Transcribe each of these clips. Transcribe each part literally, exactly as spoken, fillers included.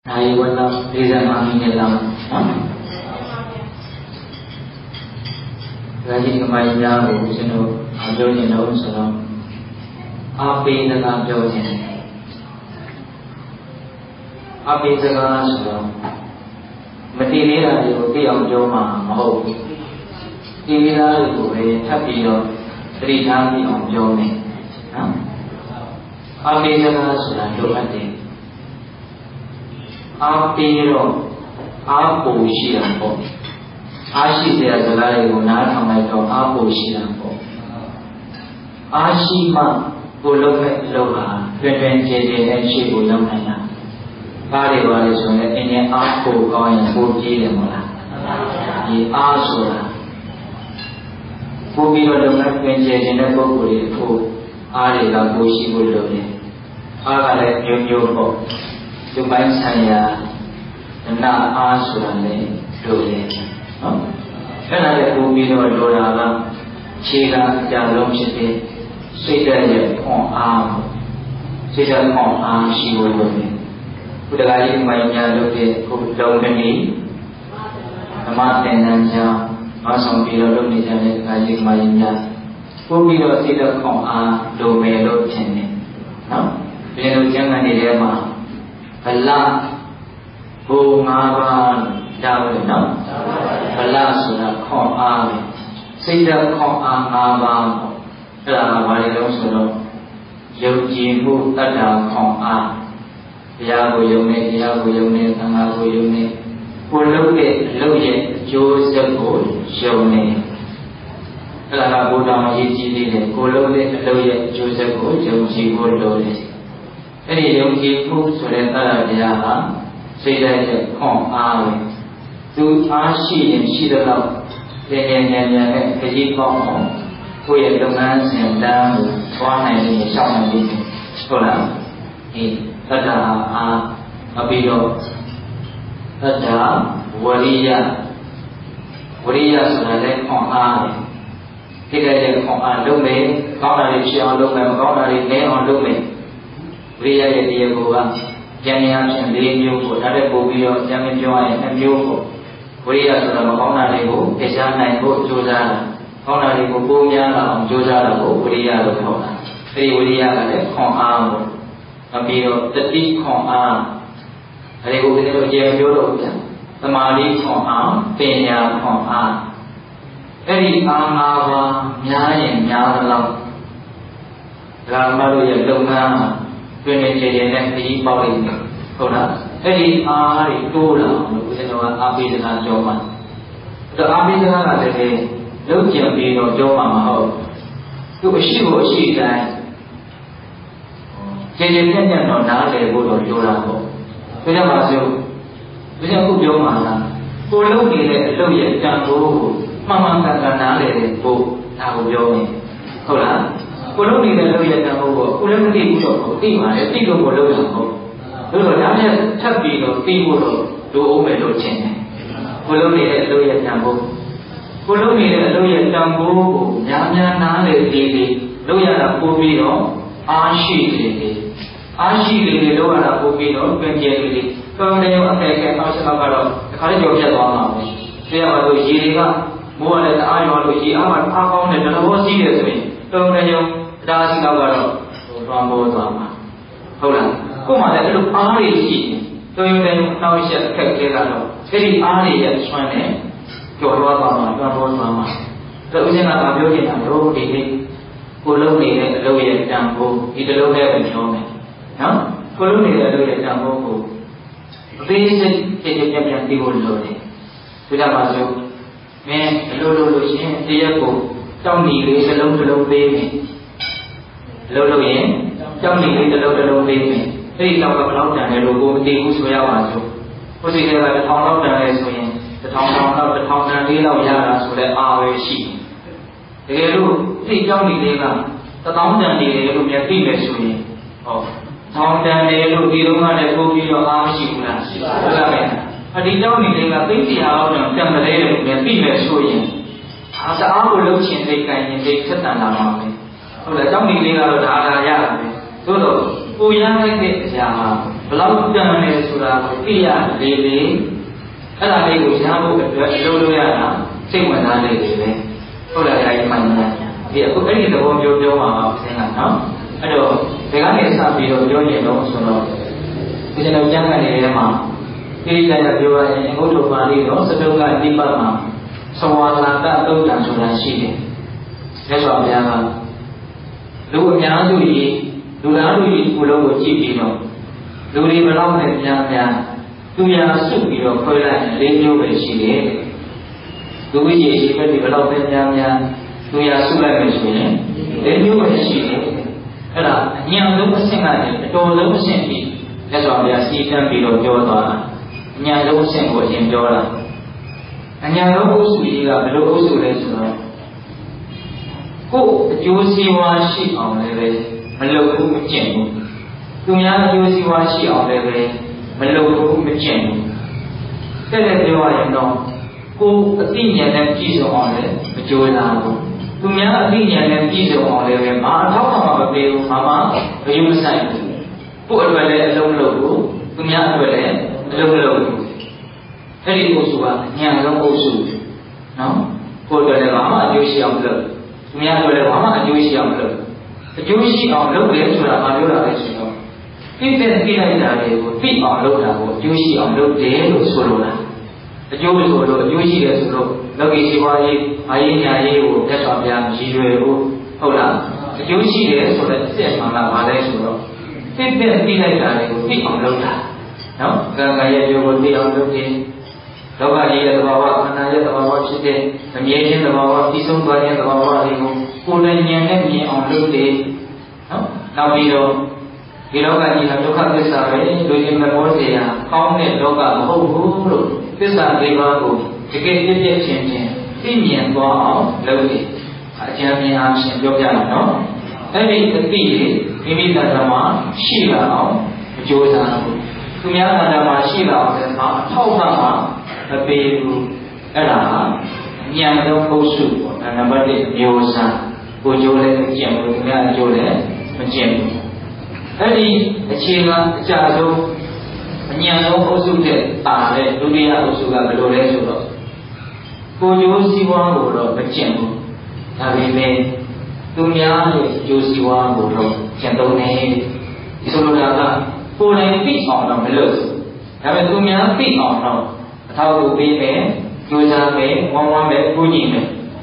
Hai wala reza mami dalam, lagi kemarin jauh, seno jauhnya jauh seno, api dalam jauhnya, api dalam seno, mesti ni lah itu yang jauh mah mau, ini lah itu eh tapi yo cerita ni yang jauh ni, api dalam seno jauh mati. Apiro, apu siapa? Asyik dia selai guna ramai tu apu siapa? Asyik mah boleh loha, tuan-tuan jadi dan si boleh mana? Kali kali soalnya ini apu kau yang bukti dia mula, ini asura. Bukti orang nak tuan jadi dan bukti itu, ada lah bukti boleh, ada lah jujur kok. Supaya saya nak asura ni boleh, kerana ada bumi dua dua alam, cira jalan sini, sudah je kong am, sudah kong am si boleh. Sudah kali mainnya lebih kurang ni, nama tenanya masam bila lebih jadi kali mainnya, bumi dua sudah kong am dua melo sini, bila jangan dia mah. Allah bungaban jauh no, Allah sudah kau am, sudah kau am abang, Allah balik sudah jauh jimu ada kau am, dia buyung ni, dia buyung ni, tengah buyung ni, pulau ni, pulau ni, jauh sebut jauh ni, Allah budak macam ini ni, pulau ni, pulau ni, jauh sebut jauh jimu pulau ni. Ini yang kita sudah ada dia lah, sudah ada kong am, tu asyik yang sudah lalu, yang yang yang yang kerja kong, tu yang dengan sedang tuan ini sama ini, sekolah, ini ada ah, apabila ada waria, waria sudah ada kong am, tidak ada kong am, lume, kau dari siapa lume, kau dari ni orang lume. Beriya dia buat, jangan yang sendiri juga, ada bobio, jangan jual yang juga. Beriya sudah kau nak ribu, kesan naik bu jual, kau nak ribu punya lah, jual lah bu beriya tu kau nak. Beri beriya ada kong am, tapi tetapi kong am, ada bu ini tu jangan jual tu, semali kong am, penya kong am. Beri am apa, nyai nyai dalam, dalam baru yang lama. Tuan jadi yang di bawah ini, kau nak? Jadi hari tu lah, kita nak api dengan joman. Kalau api dengan ada ni, lu jangan biar joman mahal. Tu bersih bersih kan? Jadi yang yang nak nak le boleh joran kau. Kita masuk, kita aku joman lah. Kau lu ni le, lu yang jangan tu, mama kata nak le bu, aku joman. Kau nak? Kalau ni dah lebih jangan bawa, kalau nanti buat kau, tiba, tiga puluh yang kau. Kalau dah ada capi tu, tiga puluh, dua puluh cent. Kalau ni dah lebih jangan bawa, kalau ni dah lebih jangan bawa, jangan nak lebih, lebih ada kopi tu, asyik lebih, asyik lebih, lebih ada kopi tu, kerja lebih. Kalau ni yang apa yang kau sebab kalau, kalau jauh jauh lama, saya baru jadi kan, muat ada ayam baru jadi, amat apa ni dah bawa sih dia tu. Kalau ni yang dah sih kau kalau orang bawa tu apa, kau lah, kau mana tu ahli sih, tu yang yang tahu siapa kerja kalau, jadi ahli yang semuanya, kau bawa tu apa, kau bawa tu apa, kalau ujian apa dia ni nak roh di, kalau ni le lo yang jambu, itu lo yang bencong, no, kalau ni le lo yang jambu, basic kerja yang timbul lo ni, sudah masuk, men lo lo lo sih dia ko, trong ni le selong selong be ni. Lâu lâu vậy, trong những cái lâu lâu bên mình, thì trong các lâu trà này rồi cô đi cũng xuôi vào mà chú, có gì đây là thong lâu trà này xuôi, cái thong thong lâu cái thong trà đi lâu ra là xuôi lại ao về xỉ, cái lúc thì trong những cái là, cái thong trà này lúc nhà pin về xuôi, thong trà này lúc đi lúc mà để cô đi vào ao xỉ cũng là xỉ, là vậy, và đi trong những cái là tính thì ao trà trong cái đấy lúc nhà pin về xuôi, à sao ao lúc chuyện đây cái những cái rất là làm mà. Kalau trong mình là đã là ya, tu tu, tu yang cái gì à? Belau jangan surah iya lele, ada lagi usaha buat dulu ya, cuma ada lele, orang lain mana, dia aku ini tu orang jauh-jauh apa senang, ada dengan ni sahaja jauh-jauh ni orang surah, kita jangan ni mah, ini saya jauh ni, aku tu balik tu, sedangkan di mana, semua lada tu dan surah sini, saya suap jangan, dulu yang tu ini, dulu yang tu ini pulau uji ini. Duri belau ni jangan, tu yang suki lo kau lah lelaki bersih. Duri je seperti belau ni jangan, tu yang suka bersih, lelaki bersih. Ada yang tu mesti ada, tu tu mesti ni. Jadi dia siapa bilo jual tu, yang tu mesti buat yang jual lah. Yang tu usul lah, bilo usul le semua. Ko jual siapa sih orang le, bilo tu macam tu yang jual siapa sih orang le, bilo tu macam tu. Kalau dia orang itu, ko tiada yang kisah orang le, jual lah tu. Tu yang tiada yang kisah orang le, mana tahu apa beri mama beri mesai tu. Ko ada le long long, tu yang ada le long long. Jadi usul yang long usul, no? Ko ada le mama jual siapa le, tu yang ada le mama jual siapa le. Jual siapa le dia sudah malu lah dia. Kita tidak ada itu, tidak ada itu. Jual siapa le dia tu suruh lah. Jual suruh, jual siapa suruh. Lagi siapa ni, ayah ni itu, dia suami yang jiwa itu, tahu lah. Jual siapa suruh, siapa mana ada suruh. Kita tidak ada itu, tidak ada. No, kerana jual tidak ada itu. Kalau dia terbawa, mana dia terbawa cerita, dia terbawa, pisau dia terbawa itu. Kulanya ni ada itu. No, nabi itu. Kalau kita juga bisa, dulu memang dia, kaum ni juga bahu bisa dibawa, jika dia cincin, ini bawa lalu, ajar ni asyik juga no. Tapi ketika ini dalam sila, jualan, tumian dalam sila, tahu sama, tapi ada yang dalam khusus, nama dia jualan, jualan macam tumian jualan macam. Jadi, cina jauh, nyamuk usul je, tak ada, dunia usul kan belum ada sudah. Kau siwa bodoh macam, tapi ni dunia ni siwa bodoh, contoh ni, isu dah kau ni pi orang belum, tapi dunia pi orang, tahu pi ni, jualan ni, orang ni, bunyi ni.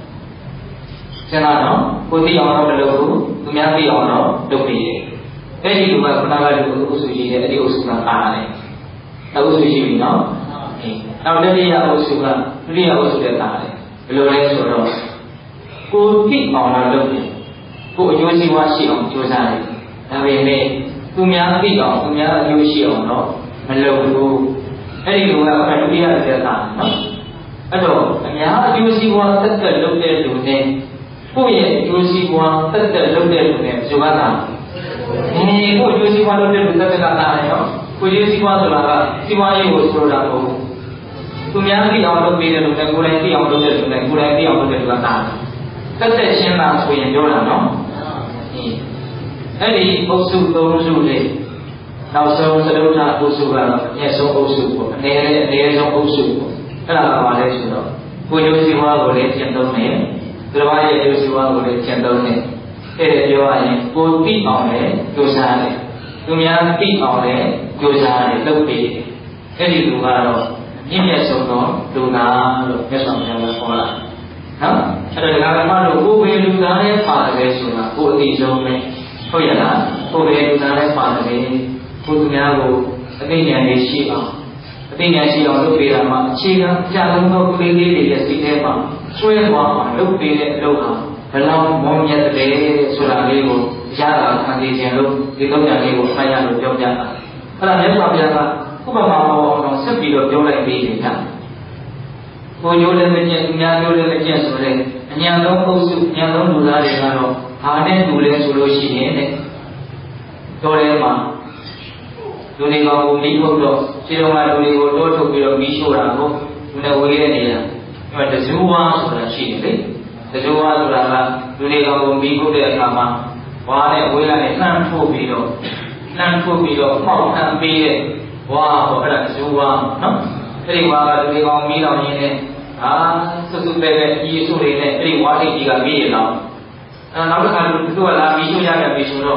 Kenapa? Kau ti orang belum, dunia pi orang, tu pi. Jadi juga pernah ada usul dia, ada usul apa ni? Ada usul ni, no? Kalau dia ada usul, dia usul dia tak ada. Belum ada usul. Kau ti orang lebih, kau jual siapa sih orang jual sana. Tapi ni, tu yang ti orang, tu yang jual siapa orang, belum tu. Jadi juga kalau dia ada tak, no? Aduh, yang jual siapa tetap lebih tu ni. Kau yang jual siapa tetap lebih tu ni, juga tak. Ini kau jual siapa lebih tu tetap tak ada. Kau jual siapa tu lah, siapa yang usul dah tu. Tu yang ti orang lebih tu, kau yang ti orang lebih tu, kau yang ti orang lebih tu tak. Tetap siapa kau yang jual lah, no? Jadi usul tu usul ni. Now so selalu nak usul lah, ni so usul pun, ni ni so usul pun. Kenapa ada usul? Kau jual siapa boleh contoh ni, terus ada jual siapa boleh contoh ni. Eh jual ni, kau ti orang ni jual sana, tu yang ti orang ni jual sana lebih. Jadi tu kalau ini sono, tu na, tu sama dengan orang. Hah? Ada dengan mana? Kau beli sana apa lagi sono? Kau ti sono ni, kau ya lah, kau beli sana apa lagi? Kau tu yang kau, tapi yang ni siapa? Tapi yang siapa tu beli apa? Siapa? Jangan kau beli dia siapa? Suai apa? Lu beli lu apa? Kalau mau nyat le surah ni ko jaga nanti jangan itu jangan ko saya lu jauh jangan. Kalau dia apa jaga, kau bawa orang sepi lu jauh lagi kan. Kau jauh lagi macam nyat jauh lagi macam surah. Nyat lu kau su nyat lu dulu ada kalau ada dulu suluh sini ni. Dulu mah dulu kau mikir tu, siapa dulu kau tu tu bila mikir aku, mana boleh ni ya. Macam semua surah sini ni. Sejauh surah dulu kalau minggu dia sama, wahai wila ni enam puluh video, nan ko bi lo mau nan bi le wa ho ala su wa no ai wa ga lu kong mi law yin ne ah su su pe pe yi su le ne ai wa ai ji ga mi law ah naw ta lu tu la mi su ya ga mi su lo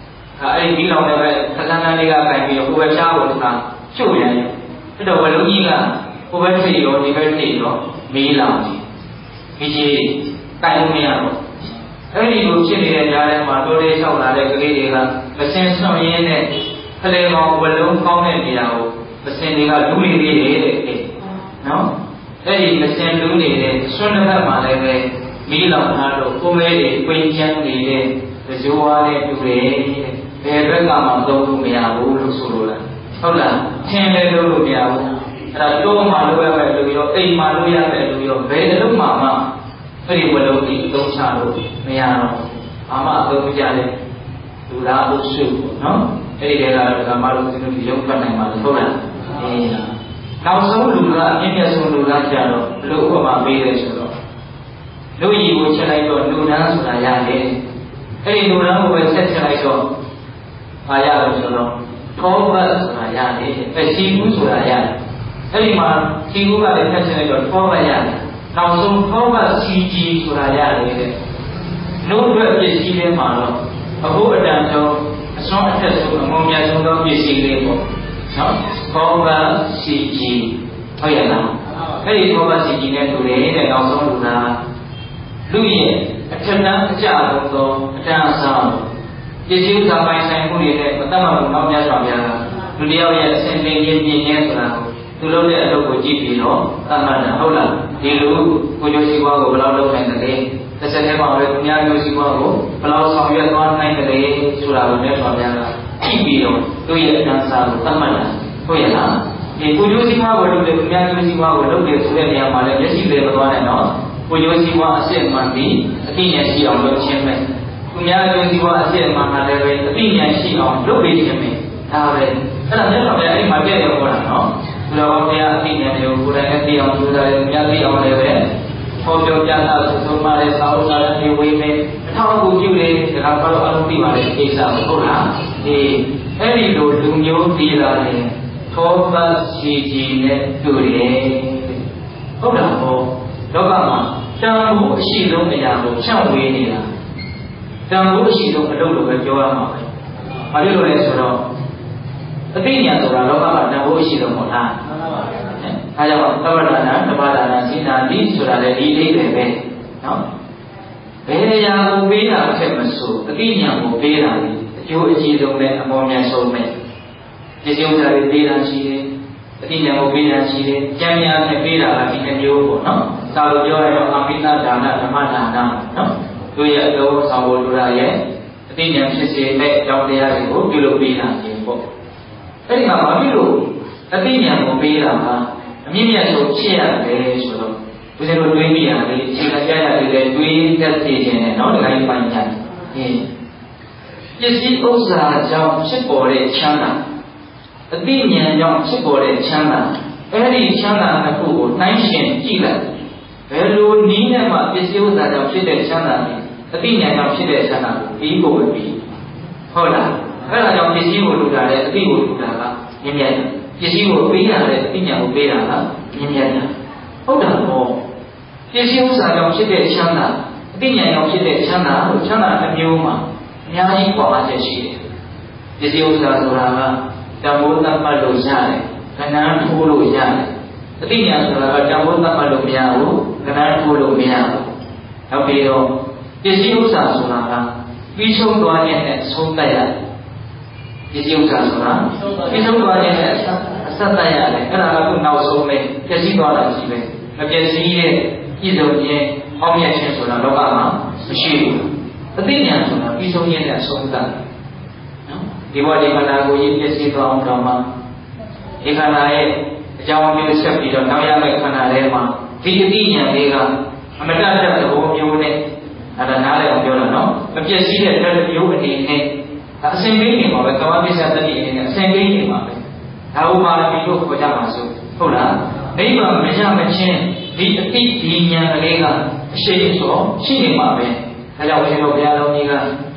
ai mi law ne be khan nan le ga kai bi ko ba cha ko ta chu yan ai do ba lu yi ga ko ba thi lo di ba thi lo mi law ni mi ji kai lu mi ya loအဲ့ဒီလိုဖြစ်နေတဲ့ကြားထဲမှာတိုးလေးလျှောက်လာတဲ့ကလေးတွေကမစင်ဆောင်ရင်းနဲ့ခလေကောင်ဝလုံးကောင်းတဲ့နေရာကိုမစင်တွေကလူနေသေးတယ်တဲ့နော်အဲ့ဒီမစင်လူနေတဲ့ဆွမ်းတစ်ဖက်မှာလည်းပဲမီးလောင်ထားတော့ကိုမဲတွေပြင်းချမ်းနေတဲ့ကြိုးဝါးနဲ့တူတယ်တဲ့ဘယ်ဘက်ကမှသုံးလို့မရဘူးလို့ဆိုလိုလားဟုတ်လားသင်လည်းလုပ်လို့မရဘူးအဲ့ဒါတိုးမှလုပ်ရမယ်လို့ရောအိမ်မှလုပ်ရမယ်လို့ရောဘယ်အလုပ်မှမှအဲ့ဒီဝလုံးကြီးအသုံးချလို့မရတော့ဘာမှအသုံးမကျတဲ့လူသားအုပ်စုနော်အဲ့ဒီတည်းကတော့ဓမ္မလို့ဒီလိုရုပ်ပတ်နိုင်ပါလို့ဟုတ်လားအေးနောက်ဆုံးလူသားအမြင့်မြတ်ဆုံးလူသားကြတော့ဘလို့ဥပမာပေးတယ်ဆိုတော့လူကြီးကိုချက်လိုက်တော့လူသားဆိုတာရတယ်အဲ့ဒီလူသားကိုပဲဆက်ချက်လိုက်တော့ဘာရလို့ဆိုတော့သောဘတ်ဆိုတာရတယ်အရှိဘူးဆိုတာရတယ်အဲ့ဒီမှာရှိဘူးကလည်းဆက်ချက်လိုက်တော့သောဘတ်ရတယ်နောက်ဆုံးသောဘစီကြီးဆိုတာရတယ်တဲ့နှုတ်ထွက်ပစ္စည်းတွေမှာတော့အခုအတန်ဆုံးအစွမ်းအထက်ဆုံးအမုံမြတ်ဆုံးသောပစ္စည်းလေးပေါ့နော်သောဘစီကြီးဟုတ်ရဲ့လားအဲ့ဒီသောဘစီကြီးနဲ့တူတယ်တဲ့နောက်ဆုံးလူသားလူရဲ့အထက်တန်းအကြဆုံးသောအတန်အဆောင်ပစ္စည်းဥစ္စာပိုင်ဆိုင်မှုတွေနဲ့မတတ်မှတ်နောက်မြတ်စွာဘုရားလူတယောက်ရဲ့အစဉ်သိခြင်းပြည့်ခြင်းဆိုတာကိုသူလုပ်တဲ့အလုပ်ကိုကြည့်ပြီးတော့သတ်မှတ်တာဟုတ်လားဒီလူကိုကျိုးစီးပွားကိုဘယ်လောက်လုပ်နိုင်တယ်တစ်ဆက်တည်းမှာပဲသူများကျိုးစီးပွားကိုဘယ်လောက်ဆောင်ရွက်သွားနိုင်တယ်ဆိုတာကိုမြတ်စွာဘုရားကကြည့်ပြီးတော့သူ့ရဲ့အတန်းစာကိုသတ်မှတ်တာဟုတ်ရဲ့လားဒီကိုကျိုးစီးပွားကိုလုပ်တယ်သူများကျိုးစီးပွားကိုလုပ်တယ်ဆိုတဲ့နေရာမှာလည်းမျက်စိလေးမသွားနဲ့နော်ကိုကျိုးစီးပွားအစစ်မှန်ပြီးအသိဉာဏ်ရှိအောင်လုပ်ခြင်းပဲသူများကျိုးစီးပွားအစစ်မှန်တာလည်းပဲအသိဉာဏ်ရှိအောင်လုပ်ပေးခြင်းပဲဒါပဲအဲ့ဒါမြတ်စွာဘုရားအဲ့မှာပြည့်ရဟောတာနော်ဘုရားဘုရားအသိဉာဏ်တွေကိုကိုယ်တိုင်နဲ့သိအောင်ကြိုးစားတယ်မြတ်သိအောင်လည်းပဲဟောပြောပြတာဆိုဆုံးပါတဲ့သာဝကလည်းဒီဝိမေအထောက်အကူပြုလေဒါကတော့အလုံးသိပါတဲ့ကိစ္စဟုတ်လားဒီအဲ့ဒီလိုလူမျိုးပြည်လာတယ်သောဘစီကြီးနဲ့တူတယ်ဟုတ်လားဟောလောကမှာတန်ဖိုးအရှိဆုံးအရာကိုဖြန့်ဝေနေတာတန်ဖိုးအရှိဆုံးအလုပ်လို့ပဲပြောရမှာပဲဘာလို့လဲဆိုတော့အသိဉာဏ်ဆိုတာလောကမှာတန်ဖိုးရှိလို့မဟုတ်လား။အဲဒါကြောင့်သဗ္ဗဒါနသဗ္ဗဒါနစိနာတိဆိုတာလည်းဒီလေးတွေပဲနော်။ဘယ်အရာကိုပေးတာအဖြစ်မဆိုအသိဉာဏ်ကိုပေးတာလေအကျိုးအကြီးဆုံးနဲ့အမောမြတ်ဆုံးပဲ။ဒီကျိုးစာတွေပေးတာရှိတယ်။အသိဉာဏ်ကိုပေးတာရှိတယ်။ကျမ်းများနဲ့ပေးတာကဒီနှမျိုးပေါ့နော်။စာလိုပြောရတော့အမိသဒါနဓမ္မဒါနနော်။တို့ရဲ့အတော်ဆောင်ဖို့လိုတာရဲ့အသိဉာဏ်ဖြစ်စေမဲ့အကြောင်းတရားတွေကိုပြုလုပ်ပေးတာခြင်းပေါ့။အဲ့ဒီမှာဘာဖြစ်လို့အသိဉာဏ်ကိုပေးတာကအမြင့်မြတ်ဆုံးဖြစ်ရတယ်ဆိုတော့ဘုရားတို့တွေးမိရတယ်ခြေလက်ပြရတယ်လည်းတွေးတတ်သိခြင်းနဲ့နော်ဒီတိုင်းပိုင်းညာအင်းပစ္စည်းဥစ္စာကြောင့်ဖြစ်ပေါ်တဲ့ချမ်းသာအသိဉာဏ်ကြောင့်ဖြစ်ပေါ်တဲ့ချမ်းသာအဲ့ဒီချမ်းသာတစ်ခုကိုနှိုင်းယှဉ်ကြည့်လိုက်ဘယ်လိုနည်းနဲ့မှပစ္စည်းဥစ္စာကြောင့်ဖြစ်တဲ့ချမ်းသာနဲ့အသိဉာဏ်ကြောင့်ဖြစ်တဲ့ချမ်းသာကိုပြီးဖို့ပဲပြီးဟုတ်လားအဲ့ဒါကြောင့်ပစ္စည်းကိုလူတာတဲ့အသိကိုလူတာကမြင်မြတ်တယ်ပစ္စည်းကိုပေးရတဲ့အသိဉာဏ်ကိုပေးတာကမြင်မြတ်တယ်ဟုတ်တယ်ဟောပစ္စည်းဥစ္စာကြောင့်ဖြစ်တဲ့ချမ်းသာအသိဉာဏ်ကြောင့်ဖြစ်တဲ့ချမ်းသာကိုချမ်းသာတစ်မျိုးမှာအများကြီးပွားပါချက်ရှိတယ်ပစ္စည်းဥစ္စာဆိုတာကတံမိုးသတ်မှတ်လို့ရတယ်ခဏထိုးလို့ရတယ်အသိဉာဏ်ဆိုတာကတံမိုးသတ်မှတ်လို့မရဘူးခဏထိုးလို့မရဘူးနောက်ပြီးတော့ပစ္စည်းဥစ္စာဆိုတာကပြီးဆုံးသွားတဲ့ဆုံးသက်ရပစ္စည်းဥစ္စာဆိုတာပြီးဆုံးသွားတဲ့အဆက်သက်ရတယ်အဲ့ဒါကခုနောက်ဆုံးပဲပျက်စီးသွားတာရှိပဲမပျက်စီးတဲ့ပြည်စုံခြင်းဟောင်းမြတ်ခြင်းဆိုတာလောကမှာမရှိဘူးအသိဉာဏ်ဆိုတာပြီးဆုံးခြင်းနဲ့အဆုံးသတ်နော်ဒီဘောဒီခန္ဓာကိုယ်ကြီးပျက်စီးသွားအောင်တော့မှဒီခန္ဓာရဲ့အကြောင်းအကျိုးဆက်ပြီးတော့နောက်ရမယ့်ခန္ဓာထဲမှာဒီအသိဉာဏ်လေးကအမတတ်တဲ့သဘောမျိုးနဲ့အဲ့ဒါနားလည်အောင်ပြောတာနော်မပျက်စီးတဲ့တစ်မျိုးအနေနဲ့အစဉ်ကိန်းနေမှာပဲကမ္ဘာပစ္စယတတိအနေနဲ့အစဉ်ကိန်းနေမှာပဲဒါဥပါဒီလို့ခေါ်ကြမှာဆိုဟုတ်လားနိဗ္ဗာန်မရမချင်းဒီအတိဒီဉာဏ်ကလေးကအရှိန်ဆိုရှိနေမှာပဲဒါကြောင့်ဘုရားတော်ဘုရားတော်ကြီးက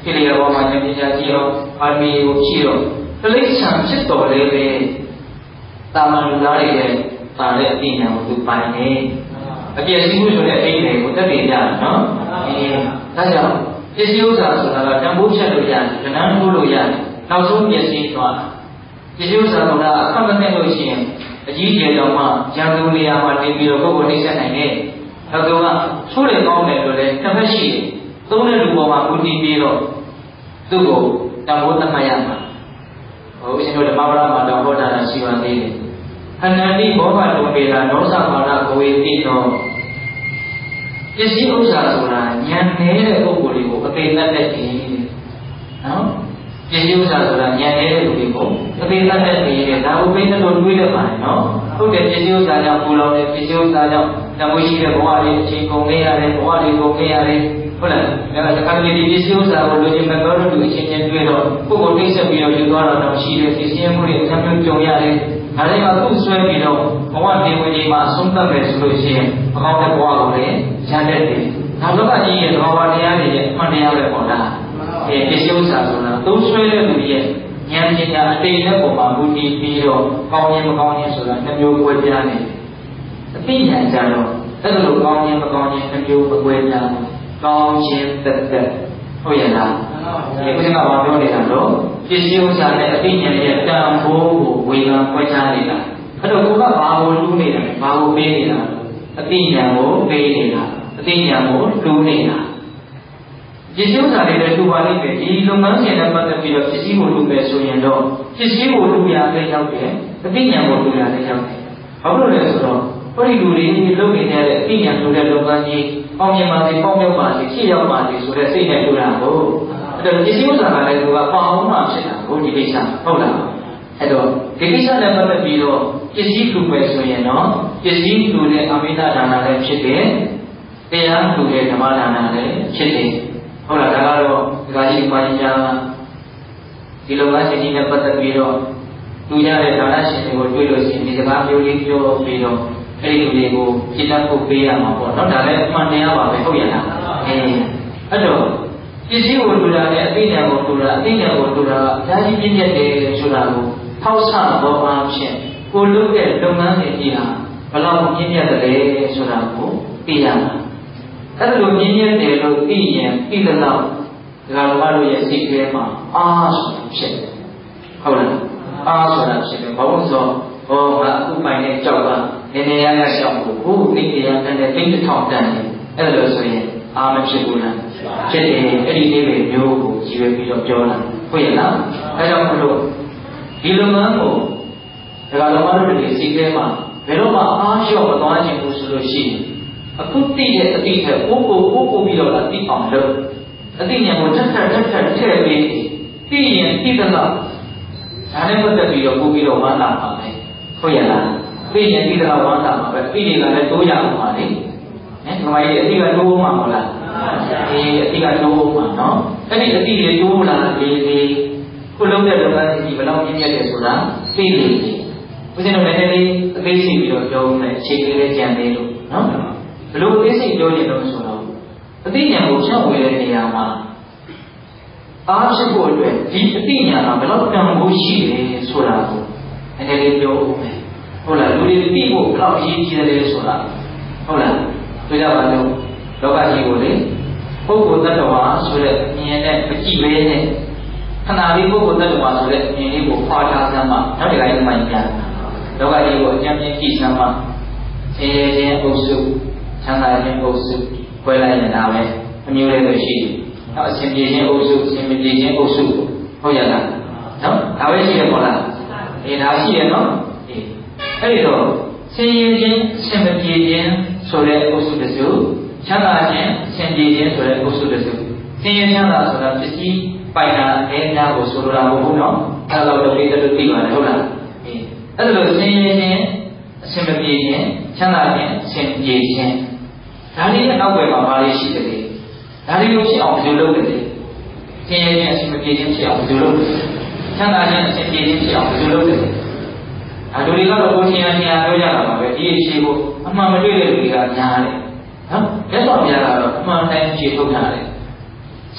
ဖြစ်လျက်ပေါ်မှာဉာဏ်ပညာကြည့်တော့ပါရမီကိုဖြည့်တော့တိရစ္ဆာန်ဖြစ်တော်လည်းပဲတာမန်လူသားတွေရဲ့ပါတဲ့အသိဉာဏ်ကိုသူပိုင်နေအပြည့်စည်းမှုဆိုတဲ့အသိဉာဏ်ကိုတက်တည်ကြတယ်နော်အဲဒါကြောင့်ပစ္စည်းဥစ္စာဆိုတာကတန်ဖိုးချက်လို့ရတယ်၊ဉာဏ်ထိုးလို့ရတယ်။နောက်ဆုံးပစ္စည်းသွားတာပစ္စည်းဥစ္စာဆိုတာအခက်မနဲ့လို့ရှိရင်အကြီးကျယ်တော့မှရန်သူနေရာမှာနေပြီးတော့ကိုယ်ကိုနှိမ့်ဆက်နိုင်တယ်။နောက်တော့ဆိုးတယ်ကောင်းတယ်လို့လည်းတစ်ဖက်ရှိတယ်။သုံးတဲ့လူပေါ်မှာကိုတည်ပြီးတော့သူ့ကိုတန်ဖိုးသတ်မှတ်ရမှာ။ဟိုအရှင်တို့ဓမ္မပဒမှာတော့ဟောတာရှိပါသေးတယ်။အနန္တိဘောဂတုံပေတာနောသဘာဝကိုဝေတိတော်ပစ္စည်းဥစ္စာဆိုတာဉာဏ်နေတဲ့ပုဂ္ဂိုလ်တွေကိုအသေးသက်သက်ကြီးနော်ပစ္စည်းဥစ္စာဆိုတာဉာဏ်နေတဲ့လူတွေကိုအသေးသက်သက်ကြီးတယ်ဒါကိုဘိန်းတို့တွေးရပါတယ်နော်ဟုတ်တယ်ပစ္စည်းဥစ္စာကြောင့်ပူလောင်တယ်ပစ္စည်းဥစ္စာကြောင့်တမွေးရှိတဲ့ဘဝတွေအချိန်ကုန်ခဲ့ရတယ်ဘဝတွေကုန်ခဲ့ရတယ်ဟုတ်လားဒါကတခါတလေဒီပစ္စည်းဥစ္စာကိုလိုချင်မဲ့တော့လူအချင်းချင်းတွေ့တော့ကိုယ်ကိုနှိမ့်ဆက်ပြီးတော့ယူသွားတော့ရှိတယ်ပစ္စည်းမှုတွေအများကြီးကြုံရတယ်ဒါတွေကသူ့ဆွဲပြီးတော့ဘဝနေဝင်ကြီးမှာဆုံးသက်မယ်ဆိုလို့ရှိရင်အကောင်းတဲ့ဘဝကိုလည်းရန်တဲ့တယ်။နောက်လောကကြီးရဲ့သဘောတရားတွေရဲ့အမှန်တရားပဲပေါ့လား။အဲပစ္စည်းဥစ္စာဆိုတာသူ့ဆွဲတဲ့လူရဲ့ဉာဏ်ပညာအတိတ်နဲ့ပုံမှာမူတည်ပြီးတော့ကောင်းခြင်းမကောင်းခြင်းဆိုတာနှမျိုးကွဲပြားနေတယ်။အသိဉာဏ်ကြတော့အဲ့လိုကောင်းခြင်းမကောင်းခြင်းနှမျိုးမကွဲပြားဘူး။ကောင်းခြင်းသက်သက်ဟုတ်ရဲ့လား။ဒီကုသကဘာပြောနေတာတော့ပစ္စည်းဥစ္စာနဲ့အသိဉာဏ်ရဲ့တန်ဖိုးကိုဝေခံခွဲခြားနေတာအဲ့တော့ကိုကဘာကိုလူးနေတာဘာကိုပေးနေတာအသိဉာဏ်ကိုပေးနေတာအသိဉာဏ်ကိုလူးနေတာပစ္စည်းဥစ္စာတွေလည်းလူပါလိမ့်မယ်ဒီလုပ်ငန်းရှင်နဲ့ပတ်သက်ပြီးတော့ပစ္စည်းကိုလူပဲဆိုရင်တော့ပစ္စည်းကိုလူရလည်းရောက်တယ်အသိဉာဏ်ကိုလူရလည်းရောက်တယ်ဘာလို့လဲဆိုတော့ဟိုဒီလူတွေလုပ်နေတဲ့အသိဉာဏ်ဆိုတဲ့လုပ်ငန်းကြီးပေါင်းမြင်ပါစေပေါင်းမြောက်ပါစေဖြည့်ရောက်ပါစေဆိုတဲ့စိတ်နဲ့လူတာကိုအဲ့တော့ပစ္စည်းဥစ္စာကလည်းသူကပေါအောင်မှဖြစ်တာကိုဒီကိစ္စဟုတ်လားအဲ့တော့ဒီကိစ္စနဲ့ပတ်သက်ပြီးတော့ပစ္စည်းလူပဲဆိုရင်တော့ပစ္စည်းလူတဲ့အမိဒဒါနလည်းဖြစ်တယ်တရားလူတဲ့ဓမ္မဒါနလည်းဖြစ်တယ်ဟုတ်လားဒါကတော့ဒီကကြီးပါရင်ညာဒီလိုလားရှင်ကြီးနဲ့ပတ်သက်ပြီးတော့သူရတဲ့ဒါနရှင်တွေကိုတွေ့လို့ရှိရင်ဒီစကားမျိုးလေးပြောပြီးတော့အဲ့ဒီလူတွေကိုပြစ်တတ်ဖို့ပေးရမှာပေါ့နော်ဒါလည်းအမှန်တရားပါပဲဟုတ်ရဲ့လားအဲအဲ့တော့ပစ္စည်းကိုတူတာနဲ့အသိဉာဏ်ကိုတူတာအသိဉာဏ်ကိုတူတာအများကြီးပြည့်ပြည့်တယ်ဆိုတာကိုထောက်ဆဘောအားဖြင့်ကိုလုပ်တဲ့လုပ်ငန်းတွေကြီးဟာဘယ်လောက်ပြည့်ပြည့်တယ်ဆိုတာကိုသိရမှာအဲ့ဒါလိုပြည့်ပြည့်တယ်လို့သိရင်သိတဲ့လောက်ဒါကတို့ရဲ့စိတ်ထဲမှာအားဆိုတာဖြစ်တယ်ဟုတ်လားအားဆိုတာဖြစ်တယ်ဘာလို့ဆိုဟောငါအခုပိုင်တဲ့ကြောက်ကနည်းနည်းရရရှောက်ဖို့ကိုသိတရားတန်တဲ့သိတစ်ထောင်တန်တယ်အဲ့ဒါလို့ဆိုရင်အားမဖြစ်ဘူးလားဖြစ်တယ်အဲ့ဒီလေးပဲမျိုးကိုကြည့်ရပြီးတော့ပြောတာဟုတ်ရဲ့လားအဲကြောင့်မလို့ဒီလုပ်ငန်းကိုဒါကလောကတို့တွေစိတ်ထဲမှာဘယ်တော့မှအားလျော့မသွားခြင်းဘူးဆိုလို့ရှိရင်အခုသိတဲ့အတိအကျကိုကိုကိုကိုပြီးတော့လာသိအောင်လုပ်အသိဉာဏ်ကိုတက်တက်တက်တက်ထည့်ပြီးသိရင်သိသလားဒါနဲ့ပတ်သက်ပြီးတော့ကိုပြီးတော့ဝမ်းသာပါမယ်ဟုတ်ရဲ့လားသိရင်သိသလားဝမ်းသာပါပဲသိတွေကလည်းတိုးရအောင်ပါလေနော်ဒီမှာရဲ့အတိကတိုးမှာမဟုတ်လားအေးအတိကတိုးမှာနော်အဲ့ဒီအတိတွေတိုးလာလေလေခုလုံးတဲ့လုပ်ငန်းကြီးဘယ်လောက်ပြည့်ပြည့်တယ်ဆိုတာသိနေတယ်ဦးဇင်းတို့လည်းနည်းနည်းအသေးစိတ်ပြီးတော့ပြောမယ်အခြေလေးလေးကြံသေးလို့နော်ဘလို့အသေးစိတ်ပြောရင်တော့ဆိုတော့အသိဉာဏ်ကိုဖြောင့်ဝေတဲ့နေရာမှာအားရှိဖို့အတွက်ဒီအသိဉာဏ်ကဘယ်လောက်တန်ဖိုးရှိတယ်ဆိုတာကိုနည်းနည်းလေးပြောဦးမယ်ဟုတ်လားလူတွေသိဖို့ဘယ်လောက်အရေးကြီးတယ်ဆိုတာဟုတ်လားဆိုကြပါစို့လောကကြီးကိုလေပုဂ္ဂိုလ်တ attva ဆိုတဲ့မြင်နဲ့မကြည့်ပဲနဲ့ခဏလေးပုဂ္ဂိုလ်တ attva ဆိုတဲ့မြင်လေးကိုခွာထားစမ်းမှနောက်တစ်ခါရင်မှပြန်လောကကြီးကိုအကျဉ်းချင်းကြည့်စမ်းမှဆင်းရဲခြင်းအုပ်စုချမ်းသာခြင်းအုပ်စုခွဲလိုက်နေတာပဲအမျိုးလေးတွေရှိတယ်။နောက်အရှင်ပြေခြင်းအုပ်စုအရှင်မပြေခြင်းအုပ်စုဟုတ်ရလား။နော်ဒါပဲရှိရပေါ့လား။အေးဒါရှိရနော်။အေးအဲ့ဒီတော့ဆင်းရဲခြင်းအရှင်မပြေခြင်းဆိုတဲ့အုပ်စုတစ်စုချမ်းသာခြင်းအရှင်ပြေခြင်းဆိုတဲ့အုပ်စုတစ်စုဆင်းရဲချမ်းသာဆိုတာပစ္စည်းပိုင်တာအဲနာကိုဆိုလိုတာမဟုတ်ဘူးနော်။အဲ့လိုတော့ဒီလိုသိပါတယ်ဟုတ်လား။အေးအဲ့လိုဆင်းရဲခြင်းအရှင်မပြေခြင်းချမ်းသာခြင်းအရှင်ပြေခြင်းဒါလေးရဲ့နောက်ွယ်မှာဘာလေးရှိတယ်လဲဒါလေးကိုဖြစ်အောင်ဘယ်လိုလုပ်လဲဆင်းရဲခြင်းအရှင်မပြေခြင်းဖြစ်အောင်ဘယ်လိုလုပ်လဲချမ်းသာခြင်းအရှင်ပြေခြင်းဖြစ်အောင်ဘယ်လိုလုပ်လဲဒါတို့တွေကတော့ကိုယ်ရှင်ရရှင်ရပြောကြတာပါပဲဒီအခြေကိုအမှန်မတွေ့တဲ့လူတွေကညားတယ်နော်လက်ဆောင်များတာတော့အမှန်တိုင်းဖြေထုတ်ထားတယ်ဆ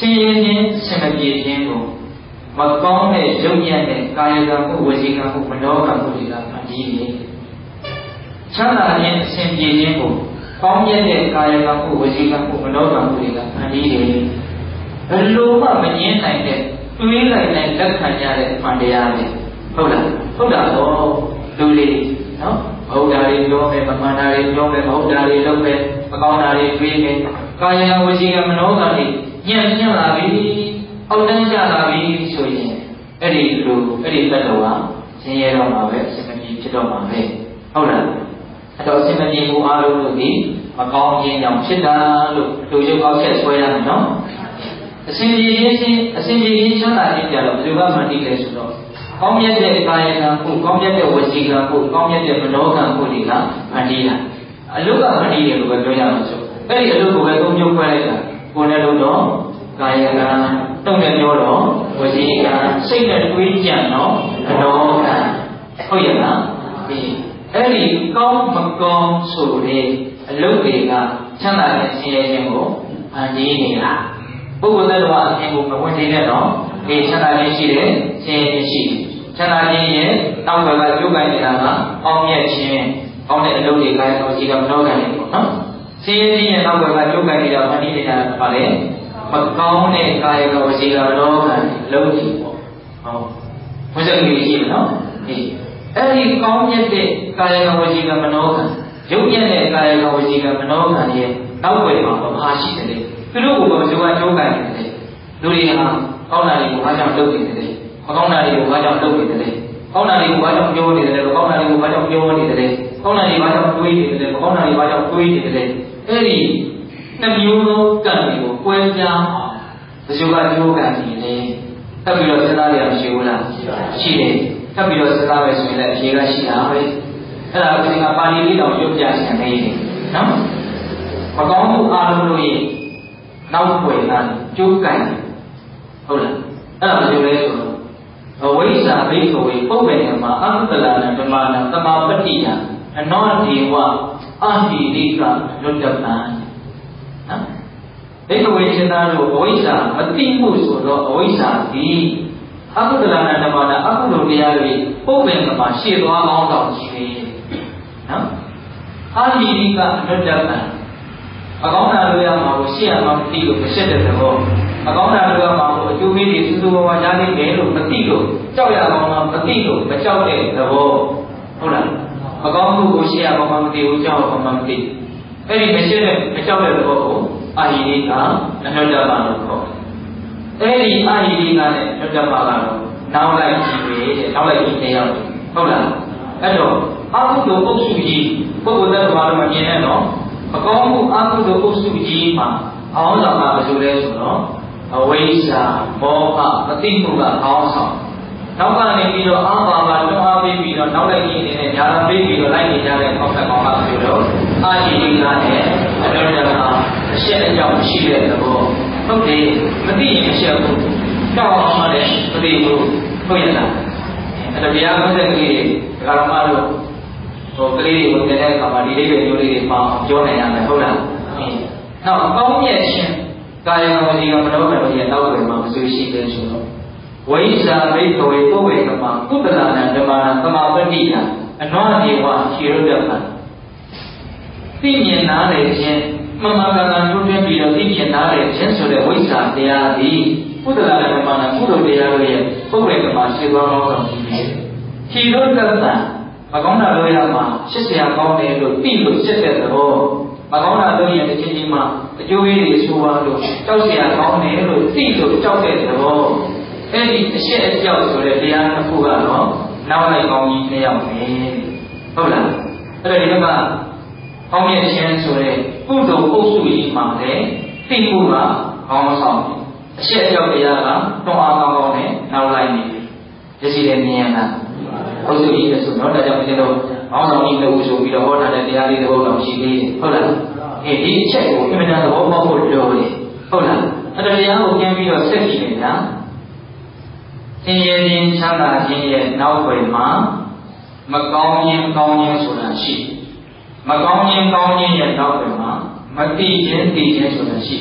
င်းရဲခြင်းဆင်မပြေခြင်းကိုမကောင်းတဲ့ရုပ်ရည်နဲ့ကာယကံမှုဝစီကံမှုမနောကံမှုတွေကဖန်တီးနေချမ်းသာခြင်းအစဉ်ပြေခြင်းကိုကောင်းမြတ်တဲ့ကာယကံမှုဝစီကံမှုမနောကံမှုတွေကဖန်တီးနေဘယ်လိုမှမငြင်းနိုင်တဲ့တွေးလိုက်နိုင်လက်ခံရတဲ့အမှန်တရားပဲဟုတ်လားဟုတ်တာတော့လူတွေနော်ဘုရားတွေပြောမယ်မမှန်တာတွေပြောမယ်မဟုတ်တာတွေလုပ်မယ်မကောင်းတာတွေတွေးမယ်ကာယကံဝစီကံမနောကံတွေညံ့ညံ့လာပြီအောက်တန်းကျလာပြီဆိုရင်အဲ့ဒီလူအဲ့ဒီတတ်တော်ကဆင်းရဲတော့မှာပဲအစမပြေဖြစ်တော့မှာပဲဟုတ်လားအဲ့တော့အစမပြေမှုအားလုံးလို့ဒီမကောင်းခြင်းကြောင့်ဖြစ်တာလို့လူရုပ်ကောက်ချက်ဆွဲရမယ်နော်အစဉ်ပြေခြင်းချင်းအစဉ်ပြေခြင်းချမ်းသာခြင်းကြတော့ဘယ်လိုမှမတည်လဲဆိုတော့ကောင်းမြတ်တဲ့ကာယကံမှုကောင်းမြတ်တဲ့ဝစီကံမှုကောင်းမြတ်တဲ့မနောကံမှုတွေကမတည်တာအလုကမတည်တယ်လို့ပဲပြောရမှာဆိုအဲ့ဒီအလုကိုပဲသုံးမျိုးခွဲလိုက်တာကိုယ်နဲ့လို့တော့ကာယကံတုံ့နဲ့ပြောတော့ဝစီကံစိတ်နဲ့တွေးကြံတော့မနောကံဟုတ်ရဲ့လားဒီအဲ့ဒီကောင်းမကောင်းဆိုတဲ့အလုတွေကချမ်းသာတဲ့ဆင်းရဲခြင်းကိုဖန်တီးနေတာပုဂ္ဂိုလ်သတ္တဝါအခြင်းကိုမဝင်သေးတဲ့တော့ဒီချမ်းသာခြင်းရှိတယ်ဆင်းရဲခြင်းရှိတယ်ချမ်းသာခြင်းရဲ့တောင်းပန်ကကျုပ်ကိုင်းနေတာကအောင်းမြတ်ခြင်းအောင်းတဲ့အလုပ်တွေကိုင်းတော့ဒီကမနောကံတွေပေါ့နော်ဆင်းရဲခြင်းရဲ့တောင်းပန်ကကျုပ်ကိုင်းနေတာဖန်တီးနေတာပါလေမကောင်းတဲ့ကာယကဝစီကမနောကံလုံးကြည့်ပေါ့ဟုတ်ဘုရားကြီးရှိမနော်ဒီအဲ့ဒီကောင်းမြတ်တဲ့ကာယကဝစီကမနောကံရုပ်မြတ်တဲ့ကာယကဝစီကမနောကံရဲ့တောက်ွယ်မှာဘာရှိတယ်လဲသူတို့ကိုဘယ်လိုကကျုပ်ကိုင်းနေတယ်လူတွေဟာကောင်းတာတွေကိုဘာကြောင့်လုပ်နေတယ်မကောင်းတာတွေကိုဘာကြောင့်လုပ်နေတယ်ကောင်းတာတွေကိုဘာကြောင့်ပြောနေတယ်မကောင်းတာတွေကိုဘာကြောင့်ပြောနေတယ်ကောင်းတာတွေဘာကြောင့်တွေးနေတယ်မကောင်းတာတွေဘာကြောင့်တွေးနေတယ်အဲ့ဒီနှမျိုးသောကံတွေကိုကွဲပြားအောင်ဘယ်လိုကကျိုးကံကြီးလဲထပ်ပြီးတော့စဉ်းစားရအောင်ရှိဘူးလားရှိတယ်ထပ်ပြီးတော့စဉ်းစားမယ်ဆိုရင်လည်းအဖြေကရှိတာပဲအဲ့ဒါကိုဒီကပါဠိလေးတော့ပြုတ်ပြချင်နေတယ်နော်မကောင်းမှုအားလုံးတို့ရဲ့နောက်ွယ်ကကျိုးကံဟုတ်လားအဲ့ဒါဘယ်လိုလဲဆိုတော့အဝိဇ္ဇာဘိက္ခဝေပုပ္ပေနမှာအကုသလနာဓမ္မနာသမာပတ္တိယအနောဒေဝအာဟိရိကလွတ်တပံနော်ဘိက္ခဝေရှင်သားတို့အဝိဇ္ဇာမသိမှုဆိုတော့အဝိဇ္ဇာဒီအကုသလနာဓမ္မနာအကုသိုလ်တရားတွေပုပ္ပေနမှာရှေ့သွားကောင်းဆောင်ရှိတယ်နော်အာဟိရိကလွတ်တပံအကောင်းတာလို့ရမှာကိုရှေ့ရမှာမသိလို့မရှက်တဲ့သဘောအကောင်းတာလို့ရမှာကိုအကျိုးပေးတွေစူးစူးဝါးဝါးကြားနေတယ်လို့မသိလို့ကြောက်ရအောင်မှမသိလို့မကြောက်တဲ့သဘောဟုတ်လားအကောင်းမှုကိုရှေ့ရမှာမသိဘူးကြောက်အောင်မှမသိအဲ့ဒီမရှက်တဲ့မကြောက်တဲ့သဘောကိုအာဟိရိကအနုတ္တမလို့ခေါ်တယ်အဲ့ဒီအာဟိရိကနဲ့အနုတ္တမကတော့နောက်လိုက်ကြည့်ပဲတဲ့နောက်လိုက်ကြည့်နေရောက်ဟုတ်လားအဲ့တော့အကုသိုလ်ပုဂ္ဂိုလ်ကြီးပုဂ္ဂိုလ်သတ္တဝါတို့မမြင်နဲ့တော့အကောင်းမှုအကုသိုလ်အုပ်စုကြီးမှာအောင်းဆောင်မှာဘယ်လိုလဲဆိုတော့အဝိဇ္ဇာမောဟမသိမှုကအောင်းဆောင်နောက်ကနေပြီးတော့အာဘာဘာတွန်းအားပေးပြီးတော့နောက်လိုက်ကြီးနေတဲ့ညာလာပေးပြီးတော့လိုက်နေကြတဲ့ပေါက်ဆက်ကောင်ကဆိုတော့အာဟိရိကနဲ့အနုတ္တကအရှက်အကြောင်းရှိတဲ့သဘောဟုတ်တယ်မသိရင်အရှက်ဘူးတောက်အောင်မှလည်းမသိဘူးဟုတ်ရဲ့လားအဲ့ဒါတရားမဆက်ကြီးတွေဒါကောင်မတို့ဟိုကလေးတွေကိုတဲ့အခါမှာဒီလေးတွေမျိုးလေးတွေပေါင်းပြောနိုင်ရမယ်ဟုတ်လား။နောက်အကောင်းမြတ်ခြင်းကာယကဝစီကမနောကံတို့ရဲ့နောက်ွယ်မှာမဆိုရှိသေးဆိုတော့ဝိဇ္ဇာဘိက္ခဝေပုဗ္ဗေကမကုသလနာဓမ္မနာသမာပတ္တိယအနောဒေဝခြေရုပ်တပံသိမြင်နားလေခြင်းမမကံကံတို့တွင်ပြီးတော့သိမြင်နားလေခြင်းဆိုတဲ့ဝိဇ္ဇာတရားသည်ကုသလနာဓမ္မနာကုသိုလ်တရားတို့ရဲ့ပုဗ္ဗေကမရှိသွားသောကြောင့်ဖြစ်တယ်။ခြေရုပ်တပံမကောင်းတာလို့ရမှာရှစ်ဆရာကောင်းတယ်လို့သိလို့ရှစ်တဲ့သဘောမကောင်းတာလို့ရတဲ့ချင်းချင်းမှာအကျိုးရည်တွေဆိုပါလို့ကြောက်ဆရာကောင်းတယ်လို့သိလို့ကြောက်တဲ့သဘောအဲ့ဒီအရှက်အကြောက်ဆိုတဲ့တရားတစ်ခုကတော့နောက်လိုက်ကောင်းကြီးနှစ်ယောက်ပဲဟုတ်လားအဲ့ဒါဒီကကောင်းရဲ့ချင်းဆိုတဲ့ကုသိုလ်အုပ်စုကြီးမှာလည်းသိမှုကကောင်းဆောင်အရှက်အကြောက်တရားကတွန်းအားကောင်းကောင်းနဲ့နောက်လိုက်နေတယ်ဒီစီလည်းမြင်ရတာအုပ်စုကြီးလည်းဆိုတော့ဒါကြောင့်ကျွန်တော်အောင်းဆောင်ကြီးလို့ဆိုပြီးတော့ဟောထားတဲ့တရားလေးတစ်ခုတော့ရှိသေးတယ်ဟုတ်လားအဲဒီအချက်ကိုအမှန်တန်သဘောပေါက်ဖို့လိုတယ်ဟုတ်လားအဲ့ဒါတရားကိုပြန်ပြီးတော့ဆက်ကြည့်နေကြသင်ရခြင်းချမ်းသာခြင်းရဲ့နောက်ွယ်မှာမကောင်းခြင်းကောင်းခြင်းဆိုတာရှိမကောင်းခြင်းကောင်းခြင်းရဲ့နောက်ွယ်မှာမတိခြင်းတိခြင်းဆိုတာရှိ